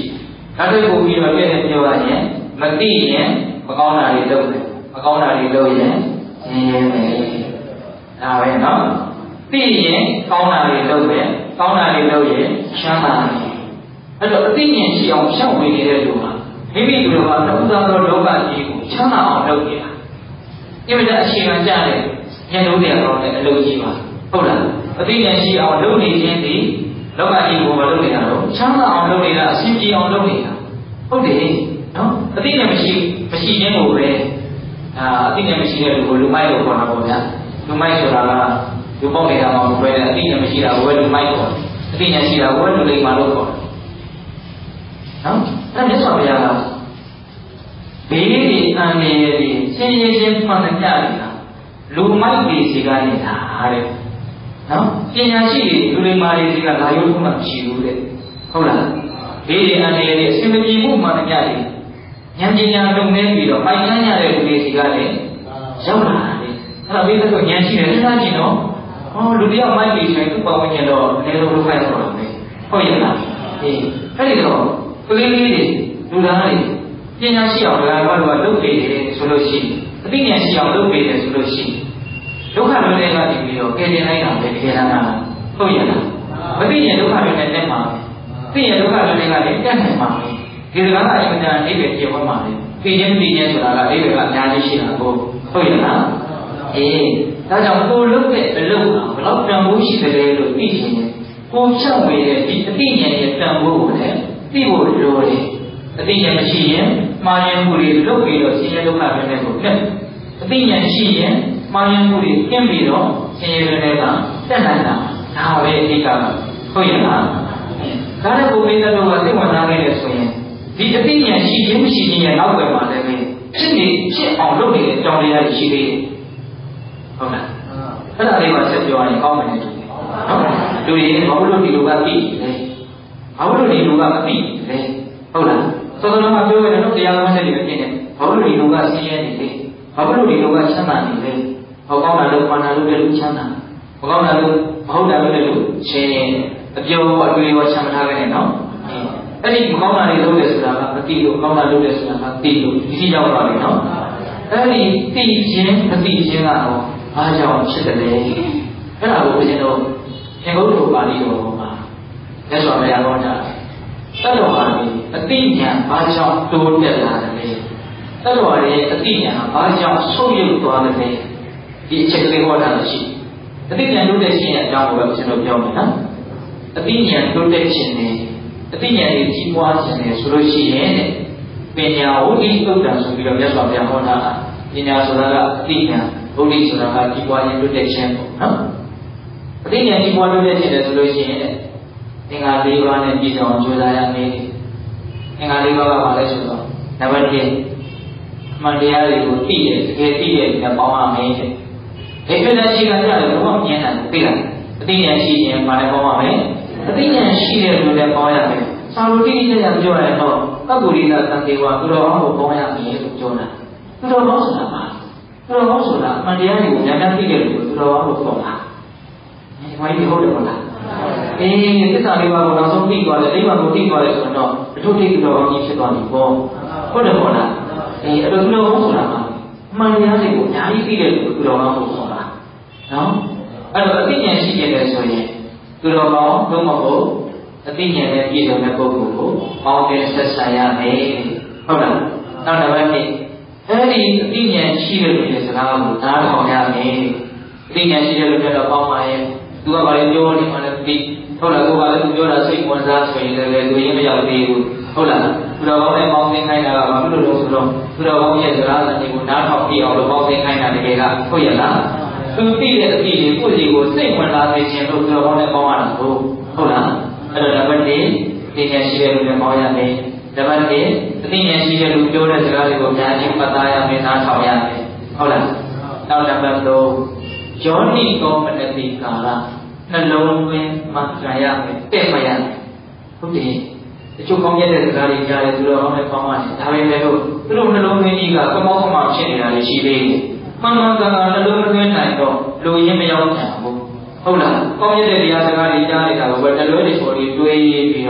ဒါတွေပို့ပြီးတော့ပြည့်တဲ့ပြောရရင်မသိရင်မကောင်းတာတွေလုပ်တယ်မကောင်းတာတွေလုပ်ရင်ဆင်းရဲမယ်ဒါပဲနော်သိရင်ကောင်းတာတွေလုပ်တယ်ကောင်းတာတွေလုပ်ရင်ချမ်းသာတယ်အဲ့တော့အသိဉာဏ်ရှိအောင်ဖြောင့်ဝေနေတဲ့လူဟာမိမိတို့ကနှုတ်သားသောလောကကြီးကိုချမ်းသာအောင်လုပ်နေတာဒီမှာအခြေခံကြတဲ့ဉာဏ်လုံးတွေကတော့လည်းအလုပ်ကြီးပါဟုတ်လားအသိဉာဏ်ရှိအောင်လုပ်နေခြင်းဒီလောကကြီးကိုမလုပ်နေတာတော့ချမ်းသာအောင်လုပ်နေတာအစဉ်ပြေအောင်လုပ်နေတာဟုတ်တယ်နော်အသိဉာဏ်မရှိမရှိခြင်းကိုပဲအာအသိဉာဏ်မရှိတဲ့လူကိုလူမိုက်လို့ခေါ်တာပေါ့ဗျာလူမိုက်ဆိုတာကလူပေါက်နေတာမှမဟုတ်ပဲအသိဉာဏ်မရှိတာကိုပဲလူမိုက်ခေါ်တယ်အသိဉာဏ်ရှိတာကိုပဲလူလိမ္မာလို့ခေါ်တယ်နော်အဲ့မြတ်စွာဘုရားကဘေးဒီအန္တရာယ်ဒီဆင်းရဲခြင်းမှန်တဲ့ကြနေတာလူမိုက်တွေစီကနေတာတဲ့နော်ပညာရှိတွေလူလိမ္မာတွေစီကလာရုံမှမရှိဘူးတဲ့ဟုတ်လားဘေးဒီအန္တရာယ်ဒီအစင်မပြေမှုမှန်တဲ့ကြတယ်ဉာဏ်ပညာလုံးနေပြီးတော့ပိုင်ကန်းရတဲ့လူတွေစီကလည်းရောက်လာတယ်အဲ့တော့ဘေးကတော့ဉာဏ်ရှိတယ်စဉ်းစားကြည့်နော်ဟောလူတယောက်မိုက်ပြီးဆိုရင်သူ့ပတ်ဝန်းကျင်တော့အနည်းဆုံးလူခိုင်းတော့တယ်ဟုတ်ရဲ့လားအေးအဲ့ဒီတော့ကလေးလေးတွေလူသားတွေပညာရှိအောင်ဒါကတော့လုပ်ပေးတယ်ဆိုလို့ရှိရင်အသိဉာဏ်ရှိအောင်လုပ်ပေးတယ်ဆိုလို့ရှိရင်ဒုက္ခတွေနဲ့ကနေပြီးတော့ကယ်တင်လိုက်တာပဲတကယ်တမ်းကဟုတ်ရဲ့လားမသိရင်ဒုက္ခတွေနဲ့တက်မှာသိရင်ဒုက္ခတွေနဲ့ကလည်းတက်နိုင်မှာဒီစကားကအရင်ကအဓိပ္ပာယ်ကျေဝတ်မှာလေသိခြင်းသိခြင်းဆိုတာကအဓိပ္ပာယ်ကအများကြီးရှိတာကိုဟုတ်ရဲ့လားအေးဒါကြောင့်ကိုလုပ်တဲ့အလုပ်ကဘယ်လောက်တန်ဖိုးရှိတယ်လို့သိချင်တယ်ကိုချက်ဝေတဲ့ဒီအသိဉာဏ်ရဲ့တန်ဖိုးကိုလည်းသိဖို့လိုတယ်အသိဉာဏ်မရှိရင်မှားယွင်းမှုတွေလုပ်ပြီးတော့ဆင်းရဲဒုက္ခတွေနဲ့ကိုတက်အသိဉာဏ်ရှိရင်မှားယွင်းမှုတွေကျင့်ပြီးတော့ဆင်းရဲတွေနဲ့ကတက်နိုင်တာဒါပဲအဓိကဟုတ်ရဲ့လားဒါနဲ့ဘုရားတော်ကသိဝင်လာခဲ့တယ်ဆိုရင်ဒီအသိဉာဏ်ရှိခြင်းမရှိခြင်းရဲ့နောက်ွယ်မှာလည်းဖြစ်နေဖြစ်အောင်လုပ်နေတဲ့အကြောင်းတရားရှိသေးတယ်ဟုတ်လားအဲ့ဒါလေးပါဆက်ပြောရင်ကောင်းမယ်နော်လူတွေဘာလို့ဒီလိုကသိလဲဘာလို့ဒီလူကမသိလဲဟုတ်လားသောတော်မှာပြောရတယ်နော်တရားတော်ဆက်တွေဖြစ်နေဘာလို့ဒီလူကဆင်းရဲနေလဲဘာလို့ဒီလူကချမ်းသာနေလဲဟောကောင်းတာလို့မာနလို့လည်းလူချမ်းသာဟောကောင်းတာလို့မဟုတ်တာလို့လည်းလူရှင်အပြောအတွေ့ရောချမ်းသာခဲ့တယ်နော်အဲ့ဒီမကောင်းတာတွေလုပ်တယ်ဆိုတာကမသိလို့ကောင်းတာလုပ်တယ်ဆိုတာကသိလို့ဒီစီရောက်သွားပြီနော်အဲ့ဒီသိခြင်းမသိခြင်းကတော့အားကြောင့်ဖြစ်တယ်လေအဲ့ဒါကိုဘုရားတို့သင်္ကုတ္တပါဠိတော်မှာလက်စွာဘုရားဟောတာတတ္တဝါတွေအသိဉာဏ်ဘာကြောင့်တိုးတက်လာတယ်လဲတတ္တဝါတွေအသိဉာဏ်ဘာကြောင့်ဆုတ်ယုတ်သွားတယ်လဲဒီအချက်ကလေးဟောတာရှိအသိဉာဏ်တိုးတက်ခြင်းရဲ့အကြောင်းကိုပဲဘုရားတို့ပြောမယ်နော်အသိဉာဏ်တိုးတက်ခြင်းနဲ့အသိဉာဏ်တွေကြီးပွားခြင်းနဲ့ဆိုလို့ရှိရင်ပညာဝိသုဒ္ဓံဆိုပြီးတော့မြတ်စွာဘုရားဟောတာပညာဆိုတာကအသိဉာဏ်ဘုဒ္ဓဆိုတာကကြီးပွားခြင်းတိုးတက်ခြင်းပေါ့နော်အသိဉာဏ်ကြီးပွားတိုးတက်ခြင်းတယ်ဆိုလို့ရှိရင်သင်္ဃာ၄ပါးနဲ့ပြည့်စုံကြိုးစားရမယ်သင်္ဃာ၄ပါးကဘာလဲဆိုတော့နံပါတ်၁အမှန်တရားတွေကိုသိတယ်တကယ်သိတယ်နဲ့ပေါင်းရမယ်တဲ့ဒီပြတဲ့ရှိကကြတယ်ဘုရားမြင်တယ်သိလားအသိဉာဏ်ရှိရင်ဘာလဲပေါင်းရမယ်အသိဉာဏ်ရှိတဲ့လူနဲ့ပေါင်းရမယ်သာလူတိတိကျကျပြောရတော့သက္ကုရိသသံတေဝသူတော်ကောင်းကိုပေါင်းရမယ်လို့ပြောတာသူတော်ကောင်းဆိုတာပါသူတော်ကောင်းဆိုတာအမှန်တရားတွေကိုဉာဏ်နဲ့သိတဲ့လူကိုသူတော်ကောင်းလို့ခေါ်တာဒီမှာဒီဟုတ်တယ်မလားအေးသစ္စာလေးပါးကိုနောက်ဆုံးသိသွားတယ်အိမ်မှာကိုသိသွားတယ်ဆိုတော့အထုထိပ်တော်ကောင်းကြီးဖြစ်သွားပြီပေါ့ဟုတ်တယ်ပေါ့လားအေးအဲ့လိုသူတော်ကောင်းဆိုတာအမှန်တရားတွေကိုအများကြီးသိတဲ့လူကိုသူတော်ကောင်းလို့ခေါ်တာနော်အဲ့တော့အသိဉာဏ်ရှိတယ်ဆိုရင်သူတော်ကောင်းလုံးမဟုတ်အသိဉာဏ်နဲ့ပြည့်စုံတဲ့ပုဂ္ဂိုလ်ကိုပေါင်းတဲ့ဆက်ဆံရမယ်ဟုတ်လားနောက်တစ်ပတ်နေ့အဲ့ဒီအသိဉာဏ်ရှိတဲ့လူရဲ့စကားကိုနားထောင်ရမယ်အသိဉာဏ်ရှိတဲ့လူတွေတော့ပေါင်းပါရဲ့သူကဘာလဲပြောနေမှလည်းသိဟုတ်လားကိုကလည်းသူပြောတာစိတ်ဝင်စားဆိုရင်လည်းသူရင်မရောက်သေးဘူးဟုတ်လားသူတော်ကောင်းနဲ့ပေါင်းသင်ခိုင်းတာကဘာလို့လဲဆိုတော့သူတော်ကောင်းရဲ့စကားတွေကိုနားထောင်ပြအောင်လို့ပေါင်းသင်ခိုင်းတာတကယ်ကဟုတ်ရဲ့လားသူသိတဲ့အသိတွေကိုကိုယ်စီကိုစိတ်ဝင်စားနေခြင်းလို့သူတော်ကောင်းနဲ့ပေါင်းရတာကိုဟုတ်လားအဲ့တော့နံပါတ်၄သိဉာဏ်ရှိတဲ့လူနဲ့ပေါင်းရမယ်နံပါတ်၄အသိဉာဏ်ရှိတဲ့လူပြောတဲ့စကားတွေကိုအများကြီးမှတ်သားရမယ်နားထောင်ရမယ်ဟုတ်လားနောက်နံပါတ်၃ယောနိကောမနတိကာလနှလုံးသွင်းမှကြံရမယ်တဲ့မရဟုတ်တယ်တချို့ကောင်းရတဲ့စကားတွေကြားတယ်သူတော်ကောင်းနဲ့ပေါင်းရတယ်ဒါပေမဲ့လို့သူတို့နှလုံးသွင်းကြီးကကမောက်ကမောက်ဖြစ်နေတာလည်းရှိသေးတယ်မှန်မှန်ကန်ကန်နှလုံးမသွင်းနိုင်တော့လူရင်းမရောက်ကြဘူးဟုတ်လားကောင်းရတဲ့တရားစကားတွေကြားနေတာကိုပဲတလွဲတွေပေါ်ပြီးတွေးပြီးတော့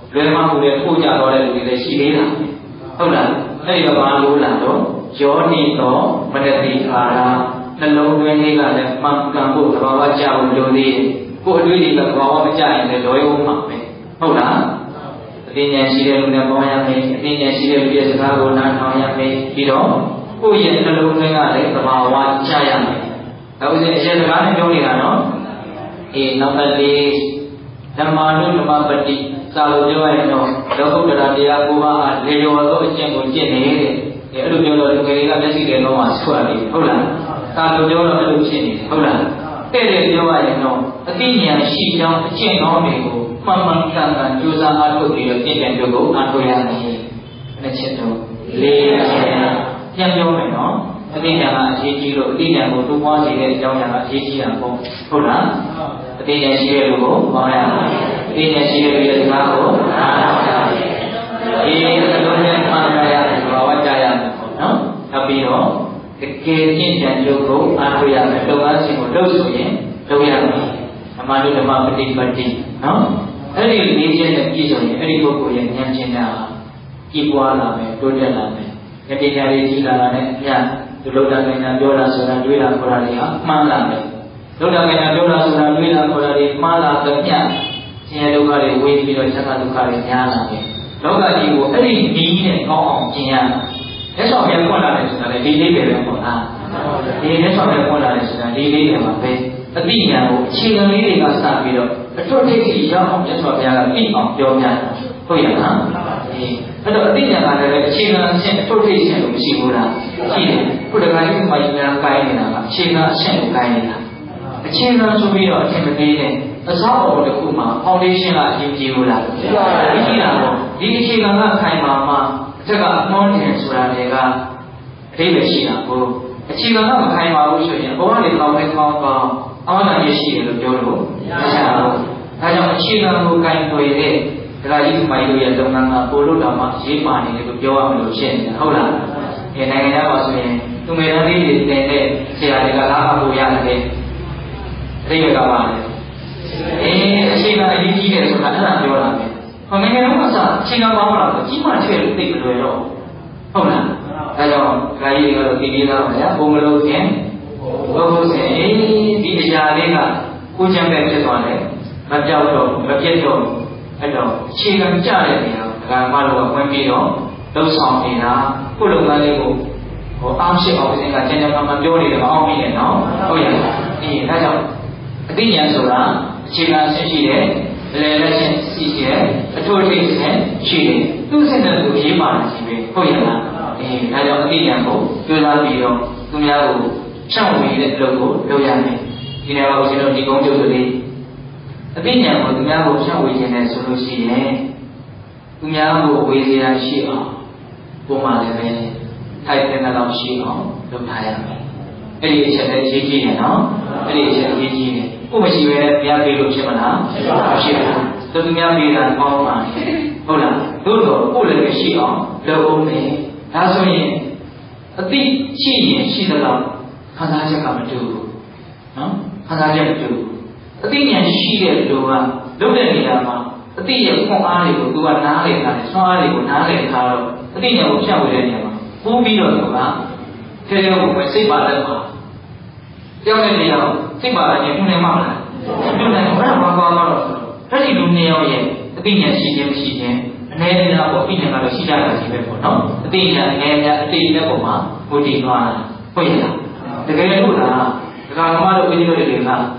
လွယ်မှမူတဲ့ပို့ကြတော့တဲ့လူတွေလည်းရှိသေးတာဟုတ်လားအဲ့ဒီကဘာလို့လာတော့ယောနိတော့မနတိအာရနှလုံးသွင်းလေးကလည်းမှန်ကန်ဖို့သဘာဝကျဖို့လိုသေးတယ်ကိုယ်အတွေ့အကြုံကသဘာဝမကျရင်လည်းလောရုံမှာပဲဟုတ်လားအသိဉာဏ်ရှိတဲ့လူနဲ့ပေါင်းရမယ်အသိဉာဏ်ရှိတဲ့လူရဲ့စကားကိုနားထောင်ရမယ်ပြီးတော့ကိုယ့်ရဲ့နှလုံးသွင်းကလည်းသဘာဝကျရမယ်ဒါဥစဉ်အရှင်စကားနဲ့ပြောနေတာနော်အေးနောက်တစ်လေးဓမ္မနုဓမ္မပတိစာလို့ပြောရရင်တော့လောကုတ္တရာတရားကိုပါလေရောသောအကျင့်ကိုကျင့်နေတဲ့အဲ့လိုပြောတော့လူငယ်တွေကမျက်စိတွေလုံးဝဆွတ်ရတယ်ဟုတ်လားစာလို့ပြောတော့အဲ့လိုဖြစ်နေဟုတ်လားတဲ့တဲ့ပြောရရင်တော့အသိဉာဏ်ရှိကြောင်းအကျင့်ကောင်းတွေကိုမှန်မှန်ကန်ကန်ကြိုးစားအားထုတ်ပြီးတော့ပြည့်ပြည့်စုံစုံအားထုတ်ရမယ်နှစ်ချက်တော့လေးချက်ပြန်ပြောမယ်နော်အသိဉာဏ်ကအရေးကြီးလို့အသိဉာဏ်ကိုတိုးပွားစေတဲ့အကြောင်းအရာကအရေးကြီးတာပေါ့ဟုတ်လားအသိဉာဏ်ရှိတဲ့လူကိုပေါင်းရမယ်အသိဉာဏ်ရှိတဲ့လူရဲ့စကားကိုနားထောင်ရမယ်ဒီအလုံးနဲ့မှန်ရရတဲ့ဘာဝကြရမယ်ပေါ့နော်နောက်ပြီးတော့တကယ်ကျင့်ကြံကြုတ်ကိုအားထုတ်ရမယ်လုပ်ငန်းစဉ်ကိုလုပ်ဆိုရင်လုပ်ရမယ်ဓမ္မနုဓမ္မပฏิပတ္တိနော်အဲ့ဒီလေးချက်နဲ့ပြည့်စုံရင်အဲ့ဒီပုဂ္ဂိုလ်ရဲ့ဉာဏ်ချင်းတာကြီးပွားလာမယ်တိုးတက်လာမယ်ဉာဏ်ပညာလေးကြီးလာတာနဲ့အများဒီလိုတာကညာပြောတာဆိုတာတွေးတာခေါ်တာတွေဟာမှန်လာမယ်လို့တာကညာပြောတာဆိုတာတွေးတာခေါ်တာတွေမှားလာတဲ့ညဆင်းရဲဒုက္ခတွေဝေးပြီးတော့ချက်ဒုက္ခတွေများလာတယ်လောကကြီးကိုအဲ့ဒီနီးနဲ့ကောင်းအောင်ကျင့်ရမယ်လက်ဆောင်ပြန်ပွင့်လာတယ်ဆိုတာလေဒီလေးပဲပေါ့လားဒီလက်ဆောင်ပြန်ပွင့်လာတယ်ဆိုတာဒီလေးတွေမှာပဲအတိညာကိုအခြေခံလေးတွေကစပြီးတော့အထွတ်ထိပ်ကြီးရောက်အောင်မြတ်စွာဘုရားကသိအောင်ပြောပြတယ်ဟုတ်ရဲ့လားအေးအဲ့တော့အတိညာကလည်းအခြေခံအဆင့်အထွတ်ထိပ်အဆင့်လို့မရှိဘူးလားရှိတယ်ခုတခါကြီးမှယဉ်များကိုင်းနေတာကအခြေခံအဆင့်ကိုကိုင်းနေတာအခြေခံဆိုပြီးတော့အထင်မသေးတဲ့အစောအအုံတစ်ခုမှာ foundation ကအရေးကြီးဘူးလားရှိပါတယ်ဒီကြီးတာပေါ့ဒီအခြေခံကခိုင်မာမှအထက်ကအနှောင်းတင်ဆိုတာတွေကအသေးပဲရှိတာကိုအခြေခံကမခိုင်မာဘူးဆိုရင်ဘဝတွေကောင်းတဲ့ကောင်းကောင်းအောင်းနိုင်ရရှိတယ်လို့ပြောလို့မရဘူး။ဒါကြောင့်အခြေခံကိုကိုင်တွယ်တဲ့ဒကာကြီးမိုင်တို့ရဲ့လုပ်ငန်းကပိုလို့တောင်မှရေးပါနေတယ်လို့ပြောရမလို့ဖြစ်နေတာဟုတ်လား။ဒီနိုင်ငံသားပါဆိုရင်သူငယ်တန်းလေးတွေတင်တဲ့ဆရာတွေကလားအဖို့ရတယ်။အဲ့ဒီကပါလေ။အေးအခြေခံအရေးကြီးတယ်ဆိုတာအဲ့ဒါပြောတာပဲ။ဟောနိုင်ငံတော်ကအခြေခံပေါင်းလာတော့ကြီးမှထည့်လို့သိကြတယ်တော့ဟုတ်လား။ဒါကြောင့်ဒကာကြီးတွေကတော့ဒီလေးသားပါဗျာပုံမလို့ခင်ဘုရားရှင်ဒီအရာလေးကကိုယ်ချမ်းပဲဖြစ်သွားတယ်မပြောက်တော့မပြတ်တော့အဲ့တော့အခြေခံကြတဲ့နေရာဒကာမတို့ကဝင်ပြီးတော့လှုပ်ဆောင်နေတာကိုယ်လုပ်ငန်းလေးကိုဟောအားရှိအောင်စဉ်းကကျန်ကျန်မှမှပြောနေတယ်မအောင်ပြီနဲ့နော်ဟုတ်ရဲ့အေးဒါကြောင့်အသိဉာဏ်ဆိုတာအခြေခံအဆင့်ရှိတယ်လေလက်ရှင်ရှိတယ်အထွတ်အထိပ်ဆင့်ရှိတယ်သူ့ဆင့်တဲ့ကိုရေးပါတယ်ရှိပဲဟုတ်ရဲ့လားအေးဒါကြောင့်အသိဉာဏ်ကိုကြိုးစားပြီးတော့သူများကိုဖြန့်ဝေတဲ့အလုပ်ကိုလုပ်ရမယ်ဒီနေ့တော့ကျွန်တော်ဒီကုန်းကျုပ်တွေအသိဉာဏ်ကိုသူများကိုဖြန့်ဝေခြင်းနဲ့ဆိုလို့ရှိရင်သူများကိုဝေစရာရှိအောင်ပုံမှန်လည်းပဲထိုက်တဲ့လောက်ရှိအောင်လုပ်ထားရမယ်အဲ့ဒီအချက်လည်းရေးကြည့်နေနော်အဲ့ဒီအချက်ရေးကြည့်နေကိုမရှိပဲဘုရားပေးလို့ဖြစ်မလားမရှိဘူးသူများပေးတာကောင်းပါဟုတ်လားသို့တော့ကိုလည်းရှိအောင်လုပ်အောင်မယ်ဒါဆိုရင်အသိရှိရင်ရှိသလောက်ခံစားချက်ကမတူဘူးနော်ခံစားချက်မတူဘူးအသိဉာဏ်ရှိတဲ့လူကလုပ်တဲ့နေရာမှာအသိရဲ့ခွန်အားတွေကိုသူကနားလည်ထားတယ်ဆွမ်းအားတွေကိုနားလည်ထားတော့အသိဉာဏ်ကိုဖြန့်ဝေတဲ့နေရာမှာပိုးပြီးတော့သူကထဲထဲကိုပဲစိတ်ပါလက်ပါကြောက်တဲ့နေရာကိုစိတ်ပါလက်ရင်ဦးနေမှာမလားဦးနေမှာဘာဘာဘာတော့အဲ့ဒီလူနေရောရဲ့အသိဉာဏ်ရှိခြင်းမရှိခြင်းအနေနဲ့တော့အသိဉာဏ်ကတော့ရှိကြတာရှိပဲပေါ့နော်အသိဉာဏ်ငယ်များအသိတဲ့ပုံမှာဝိတ္တိသွားတာဟုတ်ရဲ့လားတကယ်လို့လားဒကာမတို့ဦးဇင်းတို့တွေကဟုတ်လား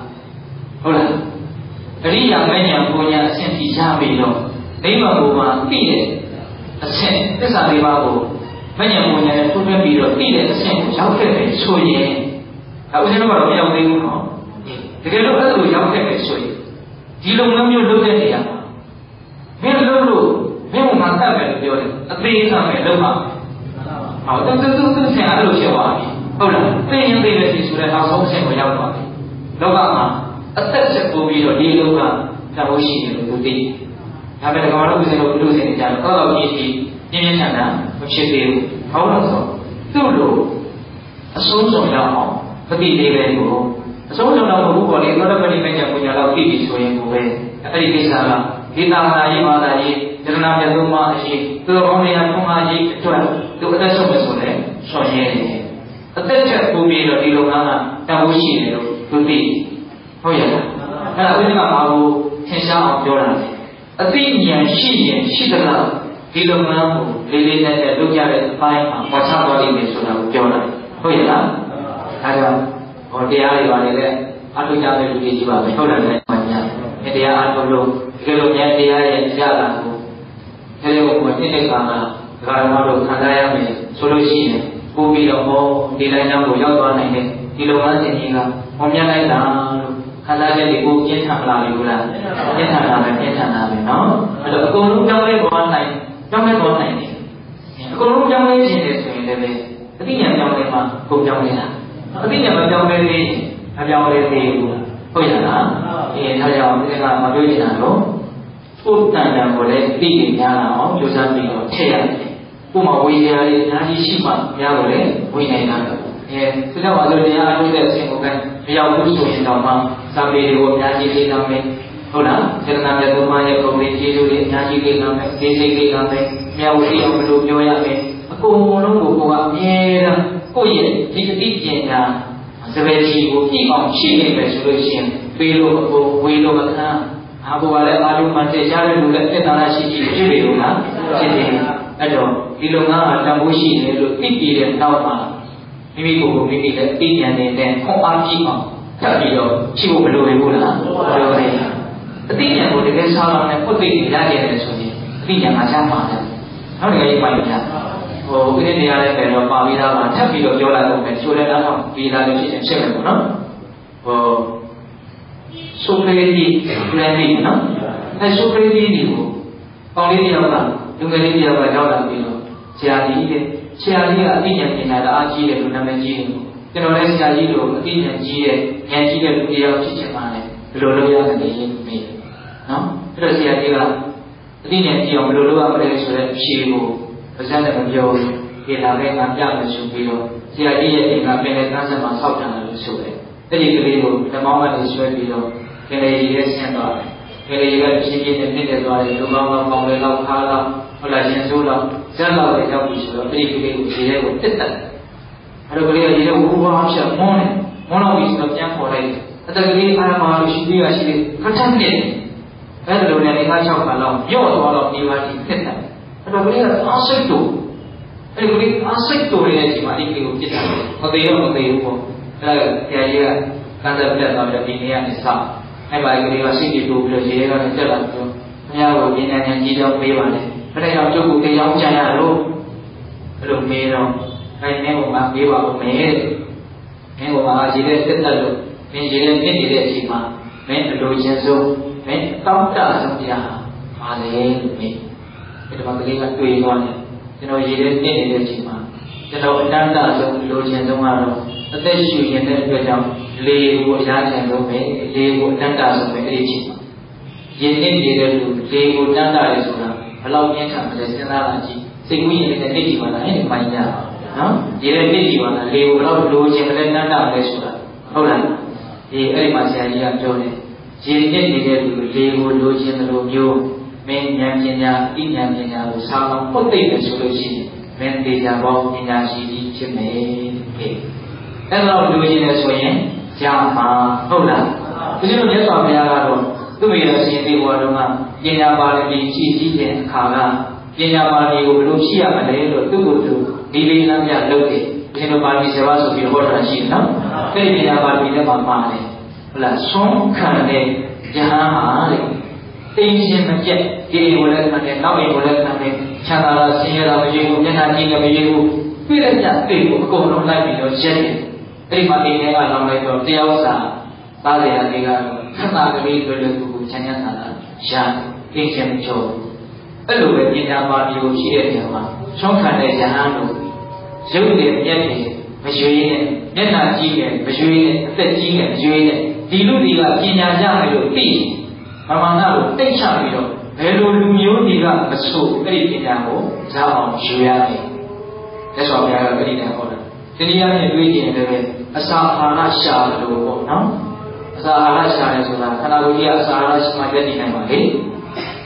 အရိယာမဉ္ဇဉ်ပူညာအဆင့်ထိရပြီးတော့နိဗ္ဗာန်ကိုမှသိတဲ့အဆင့်သစ္စာလေးပါးကိုမဉ္ဇဉ်ပူညာနဲ့ထွန်းထွန်းပြီးတော့သိတဲ့အဆင့်ကိုရောက်ခဲ့တယ်ဆိုရင်ဒါဦးဇင်းတို့ကတော့မရောက်သေးဘူးနော်တကယ်လို့အဲ့လိုရောက်ခဲ့တယ်ဆိုရင်ဒီလုံငန်းမျိုးလုပ်တဲ့နေရာမှာမင်းလုပ်လို့မင်းကမှတတ်မယ်လို့ပြောတယ်အသေးစားမယ်လုပ်ပါဟောတူတူတူဆင်အဲ့လိုဖြစ်သွားပြီဟုတ်လားသိရင်သိတဲ့ဒီဆိုတဲ့နောက်ဆုံးအဆင့်ကိုရောက်သွားပြီလောကမှာအသက်ဆက်ပိုးပြီးတော့ဒီလောကတဘိုးရှိတယ်လို့သူသိဒါပေမဲ့ကောင်တော်ဦးဇင်းတို့ဘုလို့စင်ကြတော့ကောက်တော့ကြီးကြီးပြင်းပြင်းထန်ထန်မဖြစ်သေးဘူးဟောလို့ဆိုသူ့လိုအဆုံးစုံရောက်အောင်မသိသေးပဲကိုအဆုံးစုံတော့ဘုဘောလေသောတပတိမဉ္ဇဉ်ပညာတော့သိပြီဆိုရင်ကိုပဲအဲ့ဒီကိစ္စကဒီသာမဏေရေးမာသာရေးယတနာမြတ်သုံးပါးအရှိသူတော်ကောင်းများထုံးအားကြီးအတွက်သူအသက်ဆုံးမယ်ဆိုလည်းဆောင်ရည်နေအသက်ချက်ပူပြီးတော့ဒီလုပ်ငန်းကတန်ဖိုးရှိတယ်လို့သူသိဟုတ်ရဲ့လားအဲ့ဒါဥစ္စာကဘာကိုသင်ရှားအောင်ပြောတာလဲအသိဉာဏ်ရှိရင်ရှိသလားဒီလုပ်ငန်းကိုလေးလေးနက်နက်လုပ်ကြတဲ့အပိုင်းမှာပေါ်ချသွားလိမ့်မယ်ဆိုတာကိုပြောတာဟုတ်ရဲ့လားအဲဒါဟောတရားတွေပါလေအထုကြတဲ့လူကြီးပါပဲဟုတ်တယ်လေ။ညာတရားအထုလို့ဒီလိုများတရားရဲ့ရတာကိုဒီလိုကိုသိတဲ့အခါမှာဓမ္မတို့ခံစားရမယ်ဆိုလို့ရှိရင်ပို့ပြီးတော့ဟောဒီလမ်းကြောင်းကိုရောက်သွားနိုင်တယ်ဒီလိုမှသင်ကြီးကဟောမြတ်လိုက်တာလို့ခံစားချက်တွေကိုပြင်းထန်လာပြီဘူးလားပြင်းထန်လာမယ်ပြင်းထန်လာမယ်နော်အဲ့တော့အကုန်လုံးကြောင်းလဲပေါ်နိုင်ကြောင်းလဲပေါ်နိုင်တယ်အကုန်လုံးကြောင်းလဲခြင်းတယ်ဆိုရင်လည်းအသိဉာဏ်ကြောင်းလဲမှာကုန်ကြောင်းလဲတာအသိဉာဏ်မကြောင်းလဲသေးအပြောင်းလဲသေးဘူးဟုတ်ရလားအေးဒါကြောင့်ဒီကမပြောချင်တာတော့ကိုယ်တန်တန်ကိုလည်းသိနေကြတာအောင်ကြိုးစားပြီးတော့ထည့်ရတယ်ကိုယ်မှာဝေရာလေးအများကြီးရှိမှများလို့လည်းဝေနိုင်တာအဲဒါကြောင့်အလိုတရားအထုတ်တဲ့အစဉ်ကိုပဲမရောက်ဘူးဆိုရင်တော့မှစာပေတွေကိုအများကြီးလေ့လာမယ်ဟုတ်လားစေတနာမြတ်သုံးပါးရဲ့ပုံလေးကျေးဇူးတွေအများကြီးလေ့လာမယ်သိစိတ်လေ့လာမယ်မြတ်ဝိရိယဘယ်လိုပြောရမယ်အကုန်လုံးကိုကိုယ်ကအမြဲတမ်းကိုယ့်ရဲ့ဒီအသိပညာစပယ်ကြီးကိုပြည့်အောင်ရှိနေမယ်ဆိုလို့ရှိရင်ပေးလို့အပေါ်ဝေလို့မခံအာဘောကလည်းအာလုံးမှတရားတဲ့လူလည်းတက်တာရှိရှိဖြစ်နေလို့လားဖြစ်နေအဲ့တော့ဒီလုပ်ငန်းကတန်ဖိုးရှိတယ်လို့သိပြီးတဲ့နောက်မှာမိမိကိုယ်ကိုမိမိလည်းအသိဉာဏ်နဲ့ခွန်အားကြီးအောင်ထပ်ပြီးတော့ရှိဖို့မလိုဘူးလားလိုတယ်အသိဉာဏ်ကိုတကယ်ဆောင်းအောင်နဲ့ပုတ်သိနေရခဲ့တယ်ဆိုရင်အသိဉာဏ်ကချမ်းပါတယ်နောက်တကယ်ရေးပိုင်ကြဟိုဒီနေ့တရားလည်းပဲတော့ပါပြီးသားပါထပ်ပြီးတော့ပြောလိုက်တော့မယ်ချိုးလည်းတော့ပြီးသားလို့ဖြစ်ရင်ဖြစ်မယ်ပေါ့နော်ဟိုဆိုကရေတီပြန်ပြီးနော်အဲဆိုကရေတီကိုပေါင်းလေးတယောက်ကလူငယ်လေးတယောက်ကရောက်လာပြီးတော့ဆရာကြီးတဲ့ဆရာကြီးကအသိဉာဏ်ပညာတအားကြီးတယ်လို့နာမည်ကြီးတယ်ကျွန်တော်လည်းဆရာကြီးတို့အသိဉာဏ်ကြီးတဲ့ဉာဏ်ကြီးတဲ့လူတယောက်ဖြစ်ချင်ပါလေဘယ်လိုလုပ်ရမလဲမေးနော်အဲ့တော့ဆရာကြီးကအသိဉာဏ်ကြီးအောင်ဘယ်လိုလုပ်ရမလဲဆိုတဲ့ဖြေကိုပါဇက်နဲ့မပြောဘူးဒီလာပဲငါပြမယ်ဆိုပြီးတော့ဆရာကြီးရဲ့အိမ်ကပင်တဲ့ကန်းဆက်မှာဆောက်တယ်လို့ဆိုတယ်အဲ့ဒီကလေးကိုဓမ္မဝတ်ကိုဆွဲပြီးတော့ကလေးကြီးရဲ့ဆင်းသွားတယ်ကလေးကြီးကဖြည်းဖြည်းနဲ့နှစ်တက်သွားတယ်လူကောင်းကောင်းပေါင်းလေလောက်ခါလောက်ဟုတ်လားရှင်စိုးလောက်ဇက်လောက်တွေရောက်ပြီဆိုတော့အဲ့ဒီကလေးကိုခြေထဲကိုတစ်တက်အဲ့တော့ကလေးကရေထဲဝူဝါဖြတ်မွန်းတယ်မွန်းတော့ပြီဆိုတော့ပြန်ခေါ်လိုက်တယ်အတက်ကလေးအားမလို့ရှိသေးရရှိသေးခက်ထက်နေတယ်အဲ့ဒါလိုနဲ့နေကား၆ခါလောက်ညော့သွားတော့ဒီပါတီတစ်တက်အဲ့တော့ကလေးကအားစိတ်တူအဲ့ဒီကလေးအားစိတ်တူရဲ့အချိန်မှာဒီကလေးကိုပြစ်တာမသေးတော့မသေးဘူးပေါ့အဲ့ဒါဆရာကြီးကကန်းသက်ပြတ်သွားပြီးဒီနေ့ကနေစအဲ့ပါကလေးကစိတ်ကြည်တူပြီးတော့ရေထဲကနေတက်လာပြီးတော့ခင်ဗျားကိုဉာဏ်ဉာဏ်ကြီးတော့ပေးပါလေဘယ်တော့ကျုပ်ကိုတရားကြံရလို့အဲ့လိုမေးတော့အဲ့မင်းကမှပေးပါဦးမယ်တဲ့မင်းကမှရေထဲတက်တက်လို့မင်းရေထဲပြစ်နေတဲ့အချိန်မှာမင်းအလိုချင်ဆုံးမင်းတောင်းတဆုံးတရားပါလေလို့မေးအဲ့ဒီမှာကလေးကတွေ့သွားတယ်ကျွန်တော်ရေထဲပြစ်နေတဲ့အချိန်မှာကျွန်တော်အတန်းတဆုံးလိုချင်ဆုံးကတော့အသက်ရှူရင်တဲ့အတွက်ကြောင့်လေကိုအရားချင်လို့ပဲလေကိုအတန်းတဆုံးပဲအဲ့ဒီချိန်မှာရင်းနှီးနေတဲ့လူလေကိုတန်းတရဲဆိုတာဘယ်လောက်ပြင်းထန်မလဲစဉ်းစားလာကြည့်စိတ်ကူးရင်လည်းသိကြည့်ပါလားအဲ့ဒီပိုင်းကြနော်ရေထဲသိကြည့်ပါလားလေကိုဘယ်လောက်လိုချင်မလဲတန်းတလဲဆိုတာဟုတ်လားဒီအဲ့ဒီမှာဆရာကြီးကပြောတယ်ရင်းနှီးနေတဲ့လူလေကိုလိုချင်တယ်လို့မျိုးမင်းဉာဏ်ပညာအသိဉာဏ်ပညာကိုစားအောင်ပုတ်သိတယ်ဆိုလို့ရှိရင်မင်းသိကြပေါင်းပညာရှိကြီးဖြစ်မယ်တဲ့အဲ့တော့လူကြီးနေဆိုရင်ကြာမှာဟုတ်လားဒီလိုမြတ်စွာဘုရားကတော့သူ့မိတော်ရှင်သေဘဝတော်ကပညာပါရမီရှိကြီးတဲ့အခါကပညာပါရမီကိုဘယ်လိုရှိရမလဲလို့သူ့ကိုယ်သူဒီလေးလမ်းပြလုပ်တယ်ဒီလိုပါရမီဆယ်ပါးဆိုပြီးဟောတာရှိတယ်နော်အဲ့ဒီပညာပါရမီထဲမှာပါတယ်ဟုတ်လားဆုံးခံတဲ့ဉာဏ်ဟာလေသိရှင်မပြတ်ဒီကိုလည်းခံတယ်နောက်အိမ်ကိုလည်းခံတယ်ချမ်းသာလားဆင်းရဲလားမရေဘူးမျက်နှာကြည့်လည်းမရေဘူးပြည့်တဲ့ညသိကိုအကုန်လုံးလိုက်ပြီးတော့ရက်တယ်အဲ့ဒီမှာအိမ်ထဲကလောင်းလိုက်တော့တရားစာသားရရာတွေကခဏကလေးတွေ့လို့ကိုချမ်းချမ်းသာသာရှာသိရှင်မချိုးအဲ့လိုပဲပညာပါဠိကိုရှိတဲ့နေရာမှာဆုံးခံတဲ့ဉာဏ်လို့ရုပ်နဲ့မျက်နဲ့မရွေးနဲ့မျက်နှာကြည့်နဲ့မရွေးနဲ့အသက်ကြီးနဲ့မရွေးနဲ့ဒီလူတွေကပညာရမယ်လို့သိမမနာကိုတိတ်ချပြီးတော့ဘယ်လိုလူမျိုးတွေကမဆိုးအဲ့ဒီပညာကိုရအောင်ယူရတယ်လက်ဆောင်ပြရတော့အဲ့ဒီနဲ့ဟောတာဒီနေရာနဲ့တွေးကြည့်ရင်လည်းအစာအာဟာရရှာလို့ပေါ့နော်အစာအာဟာရရှာတယ်ဆိုတာခန္ဓာကိုယ်ကြီးကအစာအာဟာရရှိမှရည်တည်နိုင်ပါလေ